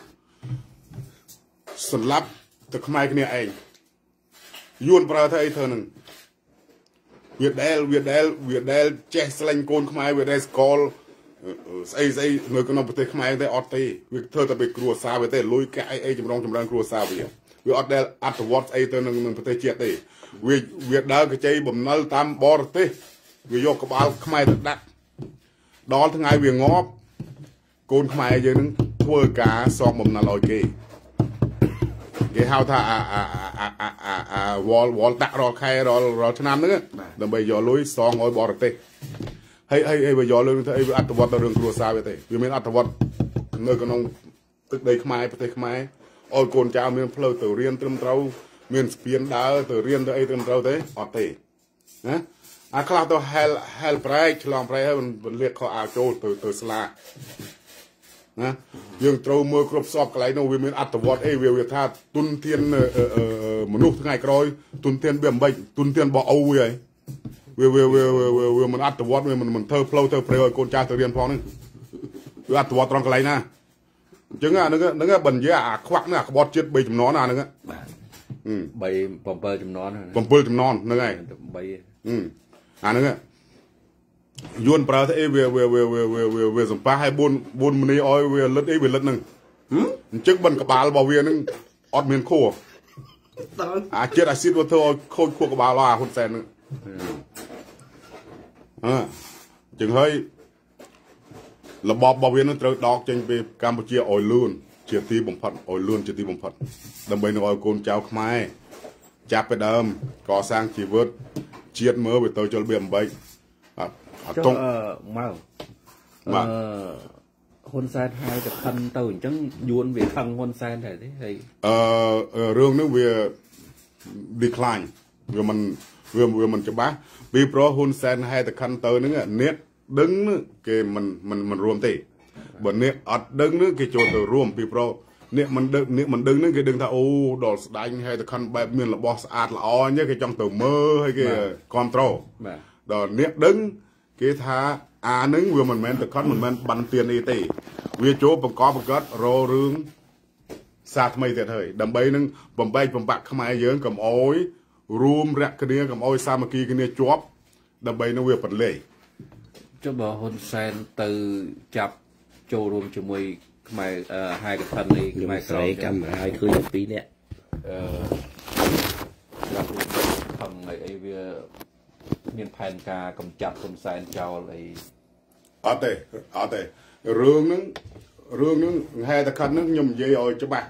សម្រាប់ទៅខ្មែរគ្នាឯងយួនប្រើធ្វើអីធ្វើនឹងវាដែលវាដែលវាដែលចេះស្លែងកូនខ្មែរវាដែលស្គាល់ស្អីស្អីនៅក្នុងប្រទេសខ្មែរតែអត់ទេវាធ្វើតែពីគ្រួសារវាទេលុយកាក់អីអីចម្រងចម្រើនគ្រួសារវាវាអត់ដែលអត្ថវត្តស្អីទៅនឹងប្រទេសជាតិទេវាវាដើរកជ័យបំណុលតាមបរទេសវាយកក្បាលខ្មែរទៅដាក់ដល់ថ្ងៃវាងាប់កូនខ្មែរយើងនឹងធ្វើការសងបំណុលឲ្យគេគេហៅថាអាអាអាអាអាវល់វល់ដាក់រាល់ខែរាល់រាល់ឆ្នាំហ្នឹងដើម្បីយកលុយសងឲ្យបរទេសហើយហើយឲ្យយកលុយទៅអីវាអត្ថវត្តដល់រឿងគ្រួសារវាទេវាមានអត្ថវត្តនៅក្នុងទឹកដីខ្មែរប្រទេសខ្មែរឲ្យកូនចៅមានផ្លូវទៅរៀនត្រឹមត្រូវមានស្ពានដើរទៅរៀនទៅអីត្រឹមត្រូវទេអត់ទេណាអាខ្លះទៅហែលហែលប្រែកឆ្លងប្រែកហើយมันលាកខោអាវចូលទៅទៅស្លាណាយើងត្រូវមើលគ្រប់សពកន្លែងនោះវាមានអត្ថវត្តអីវាវាថាទុនធានមនុស្សថ្ងៃក្រោយទុនធានវាអំបិចទុនធានបោះអូវាហើយវាវាវាវាមិនអត្ថវត្តវាមិនមិនធ្វើផ្លូវធ្វើព្រៃឲ្យកូនចាស់ទៅរៀនផងហ្នឹងវាអត្ថវត្តត្រង់កន្លែងណាអញ្ចឹងអាហ្នឹងហ្នឹងបើនិយាយអាខ្វាក់ហ្នឹងអាក្បត់ជាតិបីចំនួនអាហ្នឹងបាទបីbảyចំនួន bảyចំនួនហ្នឹងហើយបីអាហ្នឹងយួនប្រើទៅអីវាវាវាវាវាវាសម្ប៉ះឲ្យ4 4មនីឲ្យវាលិតអីវាលិតហ្នឹងអញ្ចឹងបិណ្ឌក្បាលរបស់វាហ្នឹងអត់មានខួរអាជាតិអាស៊ីតវាធ្វើឲ្យខូចខួរក្បាលអាហ៊ុនសែនហ្នឹងអឺអញ្ចឹងហើយរបបរបស់វានឹងត្រូវដកចេញពីកម្ពុជាឲ្យលឿនជាទីបំផុតឲ្យលឿនជាទីបំផុតដើម្បីនឹងឲ្យកូនចៅខ្មែរចាប់ពីដើមកសាងជីវិតជាតិមើលវាទៅជលបៀអំបែកអត់តុងមកអឺហ៊ុនសែនហើយទៅខឹងទៅអញ្ចឹងយួនវាខឹងហ៊ុនសែនដែរទេហើយអឺរឿងនេះវា decline វាមិនវាវាមិនច្បាស់ពីព្រោះហ៊ុនសែនហើយទៅខឹងទៅហ្នឹងអ្នកដឹងគេមិនមិនមិនរួមទេបើអ្នកអត់ដឹងហ្នឹងគេចូលទៅរួមពីព្រោះអ្នកមិនដឹងអ្នកមិនដឹងហ្នឹងគេដឹងថាអូដល់ស្ដាញ់ហើយទៅខំបែបមានរបស់ស្អាតល្អអញ្ចឹងគេចង់ទៅមើលហើយគេគ្រប់ត្រូលដល់អ្នកដឹងគេថាអាហ្នឹងវាមិនមែនទៅខំមិនមែនបានទៀនអីទេវាចូលបង្កបង្កើតររឿងសារថ្មីទៀតហើយដើម្បីនឹងបំបែកបំបាក់ខ្មែរយើងកុំអោយរួមរកគ្នាកុំអោយសាមគ្គីគ្នាជាប់ដើម្បីនឹងវាបន្លែចុះបើហ៊ុនសែនទៅចាប់ចូលរួមជាមួយខ្មែរហើយកឋិននេះខ្មែរក្រោយកាមេរ៉ាឲ្យឃើញពីរនាក់អឺចាប់ខំអីវាមានផែនការកម្ចាត់ហ៊ុនសែនចោលអីអត់ទេអត់ទេរឿងហ្នឹងរឿងហ្នឹងហេតុតែខិនហ្នឹងខ្ញុំនិយាយឲ្យច្បាស់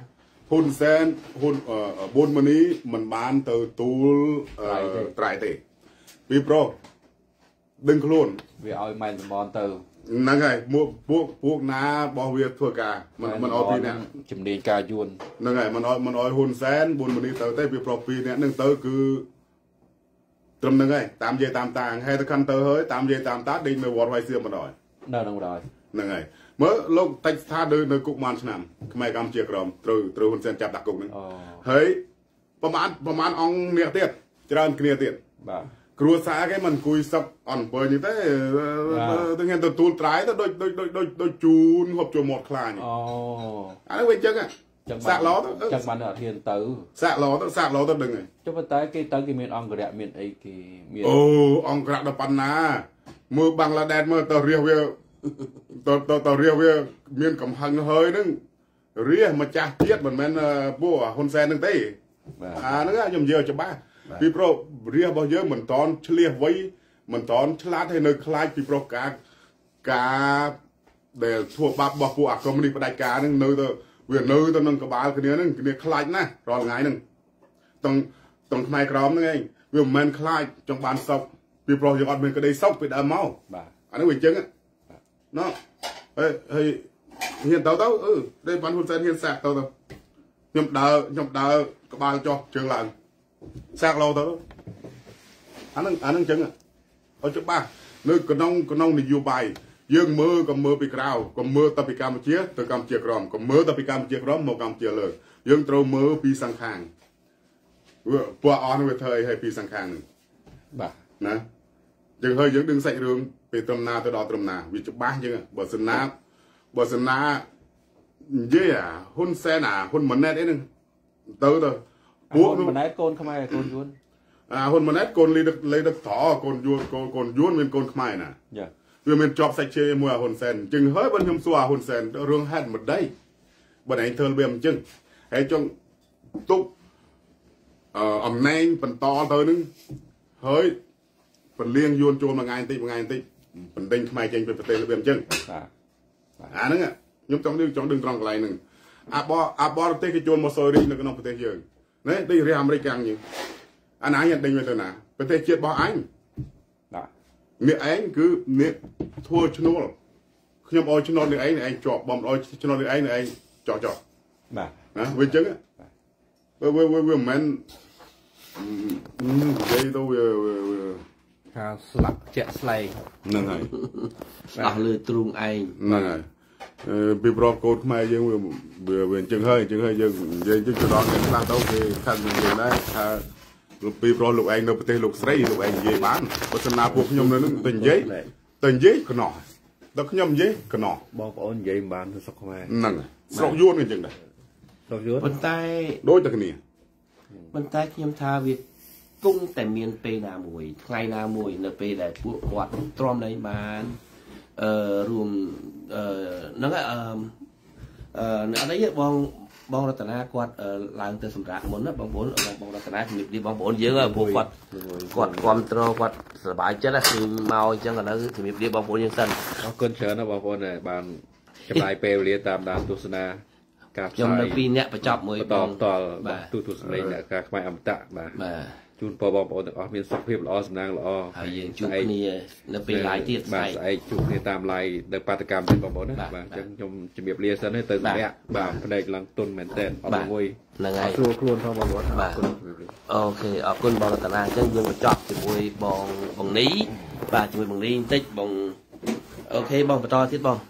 ហ៊ុនសែនហ៊ុនប៊ុនម៉ានីមិនបានទៅទូលត្រៃទេពីប្រុសដឹងខ្លួនវាឲ្យម៉ែនតំនទៅហ្នឹងហើយពួកពួកពួកណារបស់វាធ្វើការមិនមិនឲ្យពីអ្នកជំនាញការយួនហ្នឹងហើយមិនឲ្យមិនឲ្យហ៊ុនសែនប៊ុនម៉ានីទៅទេពីប្រុសពីអ្នកហ្នឹងទៅគឺត្រឹមហ្នឹងហើយតាមនិយាយតាមតាហើយទៅខាន់ទៅហើយតាមនិយាយតាមតាដេញនៅវត្តវាយសៀមបណ្ដោយនៅហ្នឹងបណ្ដោយហ្នឹងហើយមើលលោកតិចស្ថានៅនៅគុកប៉ុន្មានឆ្នាំខ្មែរកម្ពុជាក្រមត្រូវត្រូវហ៊ុនសែនចាប់ដាក់គុកហ្នឹងហើយប្រហែលប្រហែលអង្គអ្នកទៀតច្រើនគ្នាទៀតបាទគ្រួសារគេមិនអង្គុយសឹកអន់អំពើនេះទេទៅហ៊ានទទួលត្រៃទៅដូចដូចដូចដូចដូចជូនហូបចូលមាត់ខ្លាញ់អូអានេះវាអញ្ចឹងសាក់ឡទៅចឹងបានអត់ហ៊ានទៅសាក់ឡទៅសាក់ឡទៅដឹងហើយចុះប៉ុន្តែគេទៅគេមានអង្គរៈមានអីគេមានអូអង្គរៈដល់ប៉ុណ្ណាមើលបាំងឡាដែនមើលទៅរះវាទៅទៅទៅរះវាមានកំហឹងហើយហ្នឹងរះម្ចាស់ជាតិមិនមែនពួកហ៊ុនសែនហ្នឹងទេអាហ្នឹងខ្ញុំនិយាយច្បាស់ពីប្រុសរះរបស់យើងមិនតន់ឆ្លៀសវៃមិនតន់ឆ្លាតឲ្យនៅខ្លាចពីប្រុសការការដែលធ្វើបាបរបស់ពួកអាកុម្មុយនីសផ្ដាច់ការហ្នឹងនៅទៅវានៅទៅនឹងក្បាលគ្នាហ្នឹងគ្នាខ្លាចណាស់រាល់ថ្ងៃហ្នឹងតង់តង់ខ្មែរក្រមហ្នឹងឯងវាមិនមែនខ្លាចចង់បានសុខពីប្រុសយើងអត់មានក្តីសុខពីដើមមកបាទអានេះវាអញ្ចឹងណោះហើយហើយហ៊ានទៅទៅអឺđâyបានហ៊ុនសែនហ៊ានសាក់ទៅទៅខ្ញុំដើរខ្ញុំដើរក្បាលចុះជើងឡើងសាក់ឡូទៅអាហ្នឹងអាហ្នឹងអញ្ចឹងអត់ច្បាស់នៅក្នុងក្នុងនយោបាយយើងមើលក៏មើលពីក្រៅក៏មើលទៅពីកម្ពុជាទៅកម្ពុជាក្រមក៏មើលទៅពីកម្ពុជាក្រមមកកម្ពុជាលើយើងត្រូវមើលពីសង្ខាងពួកអស់នោះវាធ្វើអីឲ្យពីសង្ខាងហ្នឹងបាទណាយើងហើយយើងដឹងសាច់រឿងពីត្រឹមណាទៅដល់ត្រឹមណាវាច្បាស់យើងបើសិនណាបើសិនណានិយាយហ៊ុនសែនអាហ៊ុនម៉ាណែតអីហ្នឹងទៅទៅពួកម៉ាណែតកូនខ្មែរកូនយួនអាហ៊ុនម៉ាណែតកូនលីដឹកលេដឹកត្រកូនយួនកូនកូនយួនមានកូនខ្មែរណាយ៉ាវាមានជាប់សាច់ជេមួយហ៊ុនសែនអញ្ចឹងហើយបើខ្ញុំសួរហ៊ុនសែនរឿងហេតុមិនដេចបើឯងធ្វើវាអញ្ចឹងហើយចង់ទុកអឺអំណែងបន្តទៅនឹងហើយពលាងយួនចូលមួយថ្ងៃបន្តិចមួយថ្ងៃបន្តិចបណ្ដេញខ្មែរចេញពីប្រទេសរបៀបអញ្ចឹងបាទអាហ្នឹងខ្ញុំចង់ដឹងចង់ដឹងត្រង់កន្លែងហ្នឹងអាបអាបរទេសគេចូលមកសយរីនៅក្នុងប្រទេសយើងណាដូចរាជអាមេរិកយ៉ាងយើងអាណាយើងដេញទៅទៅណាប្រទេសជាតិរបស់អញបាទអ្នកឯងគឺអ្នកធ្វើឈ្នួលខ្ញុំអោយឈ្នួលអ្នកឯងឯងជាប់បំអោយឈ្នួលអ្នកឯងឯងចោះចោះបាទណាវាអញ្ចឹងវាវាវាមិនមែននិយាយទៅវាថាស្លាប់ជាក់ស្លែងហ្នឹងហើយអស់លើទ្រូងឯងហ្នឹងហើយពីប្របកូនខ្មែរយើងវាវាអញ្ចឹងហើយអញ្ចឹងហើយយើងនិយាយទៅដល់អ្នកខ្លះទៅគេខាត់និយាយដែរថាលោកពីប្រុសលោកឯងនៅប្រទេសលោកស្រីលោកឯងនិយាយបានបើសិនណាពួកខ្ញុំនៅនឹងទៅនិយាយទៅនិយាយខ្នោះដល់ខ្ញុំនិយាយខ្នោះបងប្អូននិយាយមិនបានទៅស្រុកខ្មែរហ្នឹងស្រុកយួនអញ្ចឹងដែរស្រុកយួនប៉ុន្តែដូចតែគ្នាប៉ុន្តែខ្ញុំថាវាគង់តែមានពេលណាមួយថ្ងៃណាមួយនៅពេលដែលពួកគាត់ទ្រាំលែងបានអឺរួមអឺហ្នឹងអឺអឺអត់អីបងបងរតនាគាត់ឡើងទៅសម្រាប់មុនណាបងប្អូនបងរតនាជំរាបលាបងប្អូនយើងពួកគាត់គាត់គ្រប់គ្រងគាត់សប្បាយចិត្តគឺមកអញ្ចឹងឥឡូវជំរាបលាបងប្អូនយើងសិនអរគុណច្រើនណាបងប្អូនបានចំណាយពេលវេលាតាមដានទស្សនាការផ្សាយខ្ញុំនៅពីរអ្នកបញ្ចប់មួយបងតលបាទទូទូសម្លេងអ្នកការខ្មែរអមតៈបាទបាទជូនពរបងប្អូនទាំងអស់មានសុខភាពល្អសំណាងល្អហើយយើងជួបគ្នានៅពេល live ទៀតបាទស្អែកជួបគ្នាតាម live នៅបាតកម្មទៀតបងប្អូនណាបាទអញ្ចឹងខ្ញុំជំរាបលាសិនទៅម្នាក់បាទផ្នែកឡើងទុនមែនតើអត់មួយហ្នឹងហើយស្រួលខ្លួនផងបងប្អូនអរគុណអូខេអរគុណបងរតនាអញ្ចឹងយើងបញ្ចប់ជាមួយបងបងនីបាទជាមួយបងនីបន្តិចបងអូខេបងបន្តទៀតបង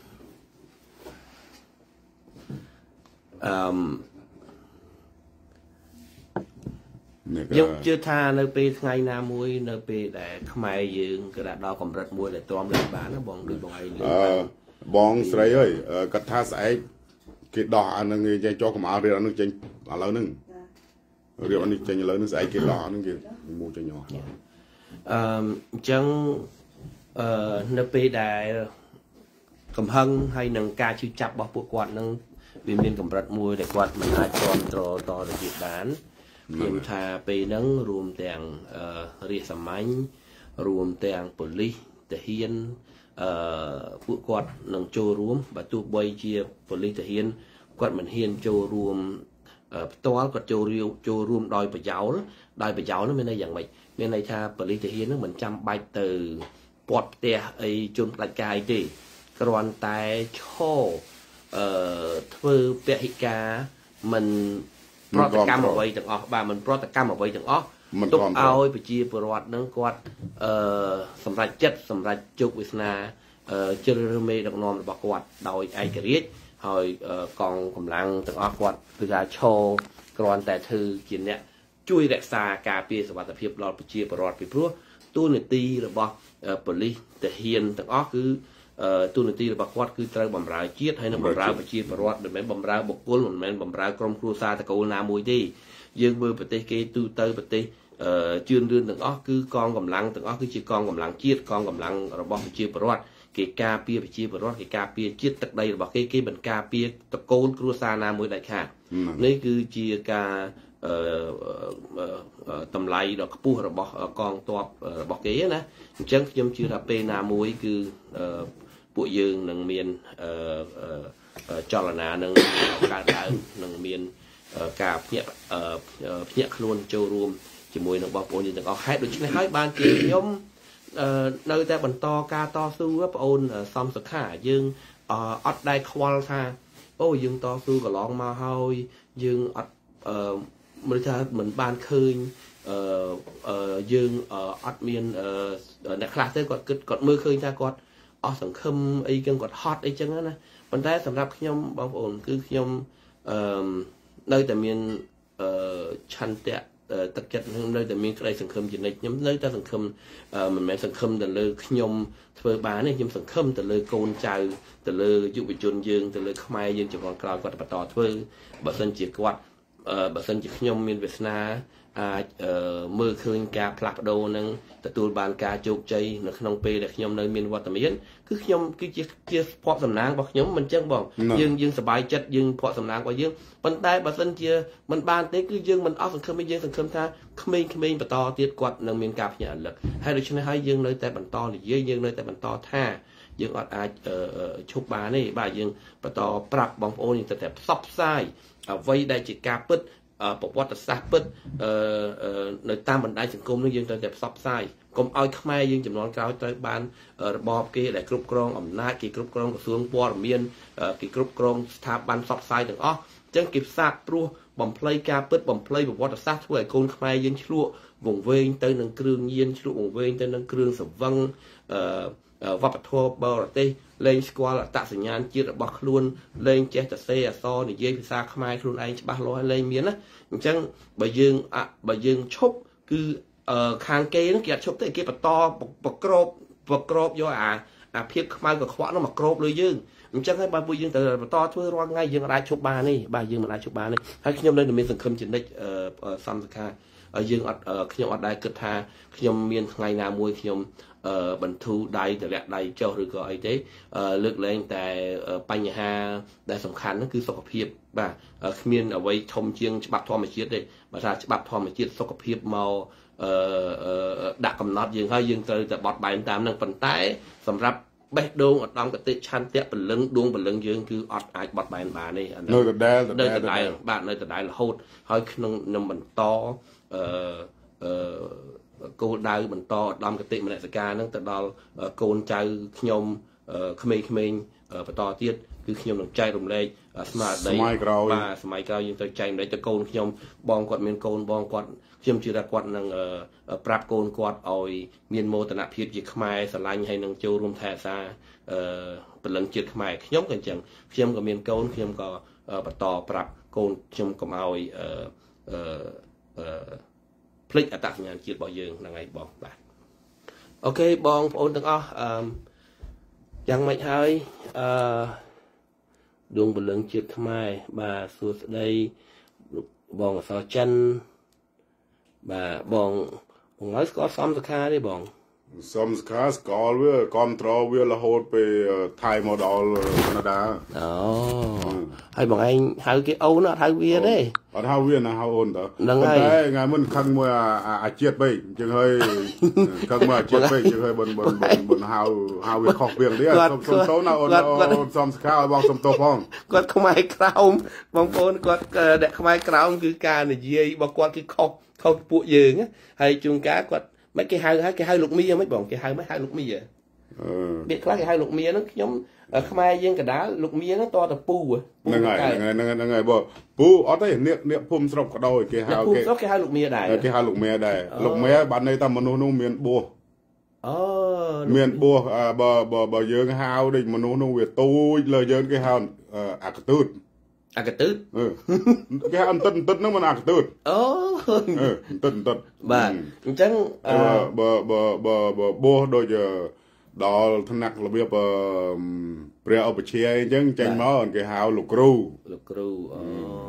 អឺយើងជឿថានៅពេលថ្ងៃណាមួយនៅពេលដែលខ្មែរយើងក៏ដល់កម្រិតមួយដែលទ្រាំឡើងបានណាបងដូចបងឯងអឺបងស្រីអើយគាត់ថាស្អែកគេដោះអានឹងចេញចុះកម្អល់រៀលអានឹងចេញឥឡូវហ្នឹងរៀលអានេះចេញឥឡូវហ្នឹងស្អែកគេដោះអានឹងគេមកចេញអស់អឺអញ្ចឹងអឺនៅពេលដែលកំហឹងហើយនឹងការជឿចាប់របស់ពួកគាត់នឹងវាមានកម្រិតមួយដែលគាត់មិនអាចទ្រាំទ្រតទៅទៀតបានខ្ញុំថាពេលហ្នឹងរួមទាំងរាជសម្ាញ់រួមទាំងប៉ូលីសទាហានអឺពួកគាត់នឹងចូលរួមបើទោះបីជាប៉ូលីសទាហានគាត់មិនហ៊ានចូលរួមផ្ទាល់គាត់ចូលរៀវចូលរួមដោយប្រយោលដោយប្រយោលនោះមានន័យយ៉ាងម៉េចមានន័យថាប៉ូលីសទាហាននឹងមិនចាំបាច់ទៅពាត់ផ្ទះអីជនផ្ដាច់ការអីទេគ្រាន់តែឈរអឺធ្វើពហិការមិនប្រតិកម្មអ្វីទាំងអស់បាទមិនប្រតិកម្មអ្វីទាំងអស់ទុកឲ្យប្រជាពលរដ្ឋនឹងគាត់អឺសម្រាប់ចិត្តសម្រាប់ជោគវាសនាអឺជ្រើសរើសមេដឹកនាំរបស់គាត់ដោយឯករាជ្យហើយកងកម្លាំងទាំងអស់គាត់គឺថាឈរគ្រាន់តែធ្វើជាអ្នកជួយរក្សាការពារសុវត្ថិភាពដល់ប្រជាពលរដ្ឋពីព្រោះទូនាទីរបស់ប៉ូលីសទាហានទាំងអស់គឺទូនាទីរបស់គាត់គឺត្រូវបម្រើជាតិហើយនឹងបម្រើប្រជាពលរដ្ឋមិនមែនបម្រើបុគ្គលមិនមែនបម្រើក្រុមគ្រួសារតកូលណាមួយទេយើងមើលប្រទេសគេទូទៅប្រទេសជឿនលឿនទាំងអស់គឺកងកម្លាំងទាំងអស់គឺជាកងកម្លាំងជាតិកងកម្លាំងរបស់ប្រជាពលរដ្ឋគេការពារប្រជាពលរដ្ឋគេការពារជាតិទឹកដីរបស់គេគេមិនការពារតកូលគ្រួសារណាមួយដាច់ខាតនេះគឺជាការតម្លៃដ៏ខ្ពស់របស់កងទ័ពរបស់គេណាអញ្ចឹងខ្ញុំជឿថាពេលណាមួយគឺពួកយើងនឹងមានចលនានឹងកើតឡើងនឹងមានការភ្ញាក់ភ្ញាក់ខ្លួនចូលរួមជាមួយនឹងបងប្អូនយើងទាំងអស់ហេតុដូច្នេះហើយបានជាខ្ញុំនៅតែបន្តការតស៊ូបងប្អូនសំសុខាយើងអត់ដែលខ្វល់ថាអូយើងតស៊ូកន្លងមកហើយយើងអត់មើលថាមិនបានឃើញយើងអត់មានអ្នកខ្លះទៅគាត់គិតគាត់មើលឃើញថាគាត់អស់សង្ឃឹមអីចឹងគាត់ហត់អីចឹងណាប៉ុន្តែសម្រាប់ខ្ញុំបងប្អូនគឺខ្ញុំនៅតែមានឆន្ទៈទឹកចិត្តខ្ញុំនៅតែមានក្តីសង្ឃឹមជានិច្ចខ្ញុំនៅតែសង្ឃឹមមិនមែនសង្ឃឹមទៅលើខ្ញុំធ្វើបានទេខ្ញុំសង្ឃឹមទៅលើកូនចៅទៅលើយុវជនយើងទៅលើខ្មែរយើងជំនាន់ក្រោយគាត់បន្តធ្វើបើសិនជាគាត់បើសិនជាខ្ញុំមានវាសនាអាចមើលឃើញការផ្លាស់ប្ដូរនឹងទទួលបានការជោគជ័យនៅក្នុងពេលដែលខ្ញុំនៅមានវត្តមានគឺខ្ញុំគឺជាជាភ័ព្វសំណាងរបស់ខ្ញុំមិនចឹងបងយើងយើងសប្បាយចិត្តយើងភ័ព្វសំណាងរបស់យើងប៉ុន្តែបើសិនជាមិនបានទេគឺយើងមិនអស់សង្ឃឹមទេយើងសង្ឃឹមថាក្មេងៗបន្តទៀតគាត់នឹងមានការភ្ញាក់រលឹកហើយដូច្នេះហើយយើងនៅតែបន្តនិយាយយើងនៅតែបន្តថាយើងអត់អាចឈប់បានទេបាទយើងបន្តប្រាប់បងប្អូនយើងតែផ្សព្វផ្សាយអ្វីដែលជាការពិតប្រវត្តិសាស្ត្រពិតនៅតាមបណ្ដាញសង្គមនេះយើងត្រូវតែផ្សព្វផ្សាយកុំឲ្យខ្មែរយើងចំនួនក្រោយត្រូវបានរបបគេដែលគ្រប់គ្រងអំណាចគេគ្រប់គ្រងក្រសួងព័ត៌មានគេគ្រប់គ្រងស្ថាប័នផ្សព្វផ្សាយទាំងអស់អញ្ចឹងគេផ្សាកព្រោះបំភ្លៃការពិតបំភ្លៃប្រវត្តិសាស្ត្រធ្វើឲ្យកូនខ្មែរយើងឆ្លក់វង្វេងទៅនឹងគ្រឿងញៀនឆ្លក់វង្វេងទៅនឹងគ្រឿងសង្វឹងវប្បធម៌បរទេសលែងស្គាល់អត្តសញ្ញាណជាតិរបស់ខ្លួនលែងចេះតែសេអសនិយាយភាសាខ្មែរខ្លួនឯងច្បាស់លាស់លែងមានណាអញ្ចឹងបើយើងបើយើងឈប់គឺខាងគេហ្នឹងគេអត់ឈប់ទេគេបន្តប្រក្របប្រក្របយកអាអាភាពខ្មៅកខ្វក់នោះមកក្របលើយើងអញ្ចឹងហើយបើពួកយើងត្រូវបន្តធ្វើរាល់ថ្ងៃយើងអាចឈប់បានទេបាទយើងមិនអាចឈប់បានទេហើយខ្ញុំនៅតែមានសង្ឃឹមជានិច្ចសំសខាយើងអត់ខ្ញុំអត់ដែលគិតថាខ្ញុំមានថ្ងៃណាមួយខ្ញុំបន្ធូរដៃទម្លាក់ដៃចុះឬក៏អីទេលើកលែងតែបញ្ហាដែលសំខាន់ហ្នឹងគឺសុខភាពបាទគ្មានអ្វីធំជាងច្បាប់ធម្មជាតិទេបើថាច្បាប់ធម្មជាតិសុខភាពមកដាក់កំណត់យើងហើយយើងត្រូវតែបត់បែនតាមហ្នឹងប៉ុន្តែសម្រាប់បេះដូងឧត្តមគតិឆន្ទៈពលឹងដួងពលឹងយើងគឺអត់អាចបត់បែនបានទេអានោះនៅដដែលនៅដដែលបាទនៅដដែលរហូតហើយក្នុងនឹងបន្តអឺអឺគោលដៅបន្តឧត្តមគតិមនសិការហ្នឹងទៅដល់កូនចៅខ្ញុំក្មេងៗបន្តទៀតគឺខ្ញុំនឹងចែករំលែកស្មារតីសម័យក្រោយបាទសម័យក្រោយយើងទៅចែករំលែកទៅកូនខ្ញុំបងគាត់មានកូនបងគាត់ខ្ញុំជឿថាគាត់នឹងប្រាប់កូនគាត់ឲ្យមានមោទនភាពជាខ្មែរស្រឡាញ់ហើយនឹងចូលរួមថែរក្សាពលឹងជាតិខ្មែរខ្ញុំក៏អញ្ចឹងខ្ញុំក៏មានកូនខ្ញុំក៏បន្តប្រាប់កូនខ្ញុំកុំឲ្យអឺអឺភ្លេចអត្តសញ្ញាណជាតិរបស់យើងហ្នឹងហើយបងបាទអូខេបងប្អូនទាំងអស់អឺយ៉ាងម៉េចហើយអឺដួងពលឹងជាតិខ្មែរបាទសួស្ដីបងអសរចិនបាទបងបងហើយស្គាល់សំសខាទេបង some cars call វា control វារហូតពេល Thai model Canada អូហើយបងឯងហៅគេអូនអត់ហៅវាទេអត់ហៅវាណាហៅអូនតើតែថ្ងៃមុនខឹងមួយអាជាតិពេកអញ្ចឹងហើយខឹងមួយអាជាតិពេកអញ្ចឹងហើយបនបនបនហៅហៅវាខុសពីងទៀតសុំសុំតោណាអូនអូនសុំស្កាឲ្យបងសុំតោផងគាត់ខ្មែរក្រោមបងប្អូនគាត់អ្នកខ្មែរក្រោមគឺការនិយាយរបស់គាត់គឺខុសខុសពួកយើងហើយជួនកាលគាត់មិនគេហៅគេហៅលោកមីមិនបងគេហៅមិនហៅលោកមីអឺពាក្យខ្លះគេហៅលោកមីហ្នឹងខ្ញុំខ្មែរយើងកដាលលោកមីហ្នឹងតតពូហ្នឹងហើយហ្នឹងហើយហ្នឹងហើយបងពូអត់ទេនាគនាគភូមិស្រុកក៏ដោយគេហៅគេភូមិស្រុកគេហៅលោកមីដែរគេហៅលោកមីដែរលោកមីបានន័យថាមនុស្សនោះមានបួសអូមានបួសបើបើបើយើងហៅដូចមនុស្សនោះវាទូចលើយើងគេហៅអាកតូតអាកតូតគេហៅអន្តិតអន្តិតហ្នឹងមិនអាកតូតអូអឺអន្តិតអន្តិតបាទអញ្ចឹងបើបើបើបើបួសដូចដល់ថ្នាក់របៀបព្រះឧបជាអញ្ចឹងចេញមកគេហៅលោកគ្រូលោកគ្រូអូ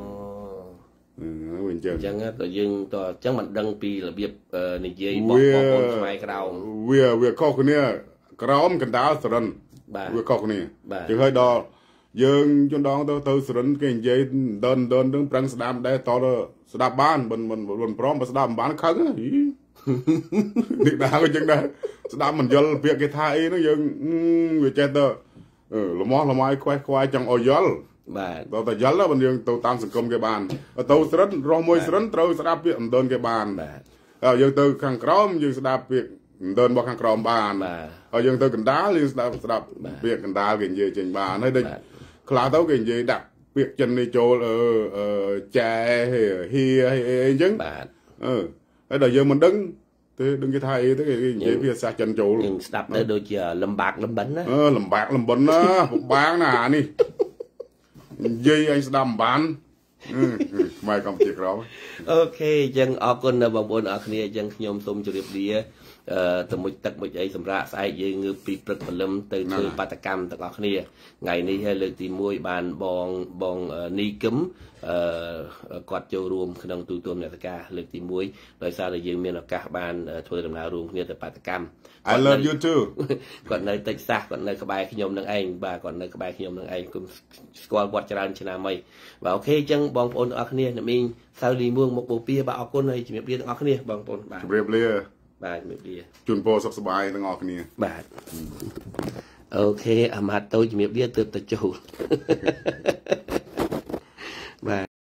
អឺអញ្ចឹងអញ្ចឹងតើយើងតើអញ្ចឹងមិនដឹងពីរបៀបនិយាយបងប្អូនខ្មែរក្រោមវាវាខុសគ្នាក្រោមកណ្ដាលសរិនវាខុសគ្នាចឹងហើយដល់យើងជន់ដងទៅទៅសរិនគេនិយាយដនដននឹងប្រឹងស្ដាប់ដែរតទៅស្ដាប់បានមិនមិនព្រមបើស្ដាប់មិនបានខឹងនេះដែរអញ្ចឹងដែរស្ដាប់មិនយល់ពាក្យគេថាអីហ្នឹងយើងវាចេះទៅលំអស់លំអាយខ្វេះខ្វាយចង់ឲ្យយល់បាទដល់តែយល់ទៅយើងទៅតាមសង្គមគេបានទៅស្រិនរស់មួយស្រិនត្រូវស្ដាប់ពាក្យអំដនគេបានបាទយើងទៅខាងក្រោមយើងស្ដាប់ពាក្យអំដនរបស់ខាងក្រោមបានហើយយើងទៅកណ្ដាលយើងស្ដាប់ស្ដាប់ពាក្យកណ្ដាលគេនិយាយចេញបានហើយដូចខ្លះទៅគេនិយាយដាក់ពាក្យចិននេះចូលអឺចែហៀអីអញ្ចឹងបាទអឺហើយដល់យើងមិនដឹងទេដឹងគេថាអីទៅគេនិយាយភាសាចិនចូលយើងស្ដាប់ទៅដូចជាលំបាកលំបិនណាអឺលំបាកលំបិនណាពិបាកណាអានេះនិយាយឲ្យស្ដាប់មិនបានខ្មែរកម្ពុជាក្រោមអូខេអញ្ចឹងអរគុណដល់បងប្អូនអរគ្នាអញ្ចឹងខ្ញុំសូមជម្រាបលាអឺទៅមុជទឹកមុជអីសម្រាប់ស្អែកយើងងើបពីព្រឹកព្រលឹមទៅធ្វើបាតកម្មទាំងអស់គ្នាថ្ងៃនេះហើយលើកទីមួយបានបងបងនីគឹមអឺគាត់ចូលរួមក្នុងទូទួលនេតការលើកទីមួយដោយសារតែយើងមានឱកាសបានធ្វើដំណើររួមគ្នាទៅបាតកម្ម I love you too គាត់នៅតិចសាសគាត់នៅក្បែរខ្ញុំនឹងឯងបាទគាត់នៅក្បែរខ្ញុំនឹងឯងគុំស្គាល់គាត់ច្រើនឆ្នាំហើយបាទអូខេអញ្ចឹងបងប្អូនទាំងអស់គ្នាអ្នកមីងសៅលីមួងមកបូព៌ាបាទអរគុណហើយជំរាបលាទាំងអស់គ្នាបងប្អូនបាទជំរាបលាបាទជំរាបលាជូនពរសុខសប្បាយទាំងអស់គ្នាបាទអូខេអាម៉ាត់តូចជំរាបលាទើបទៅចូលបាទ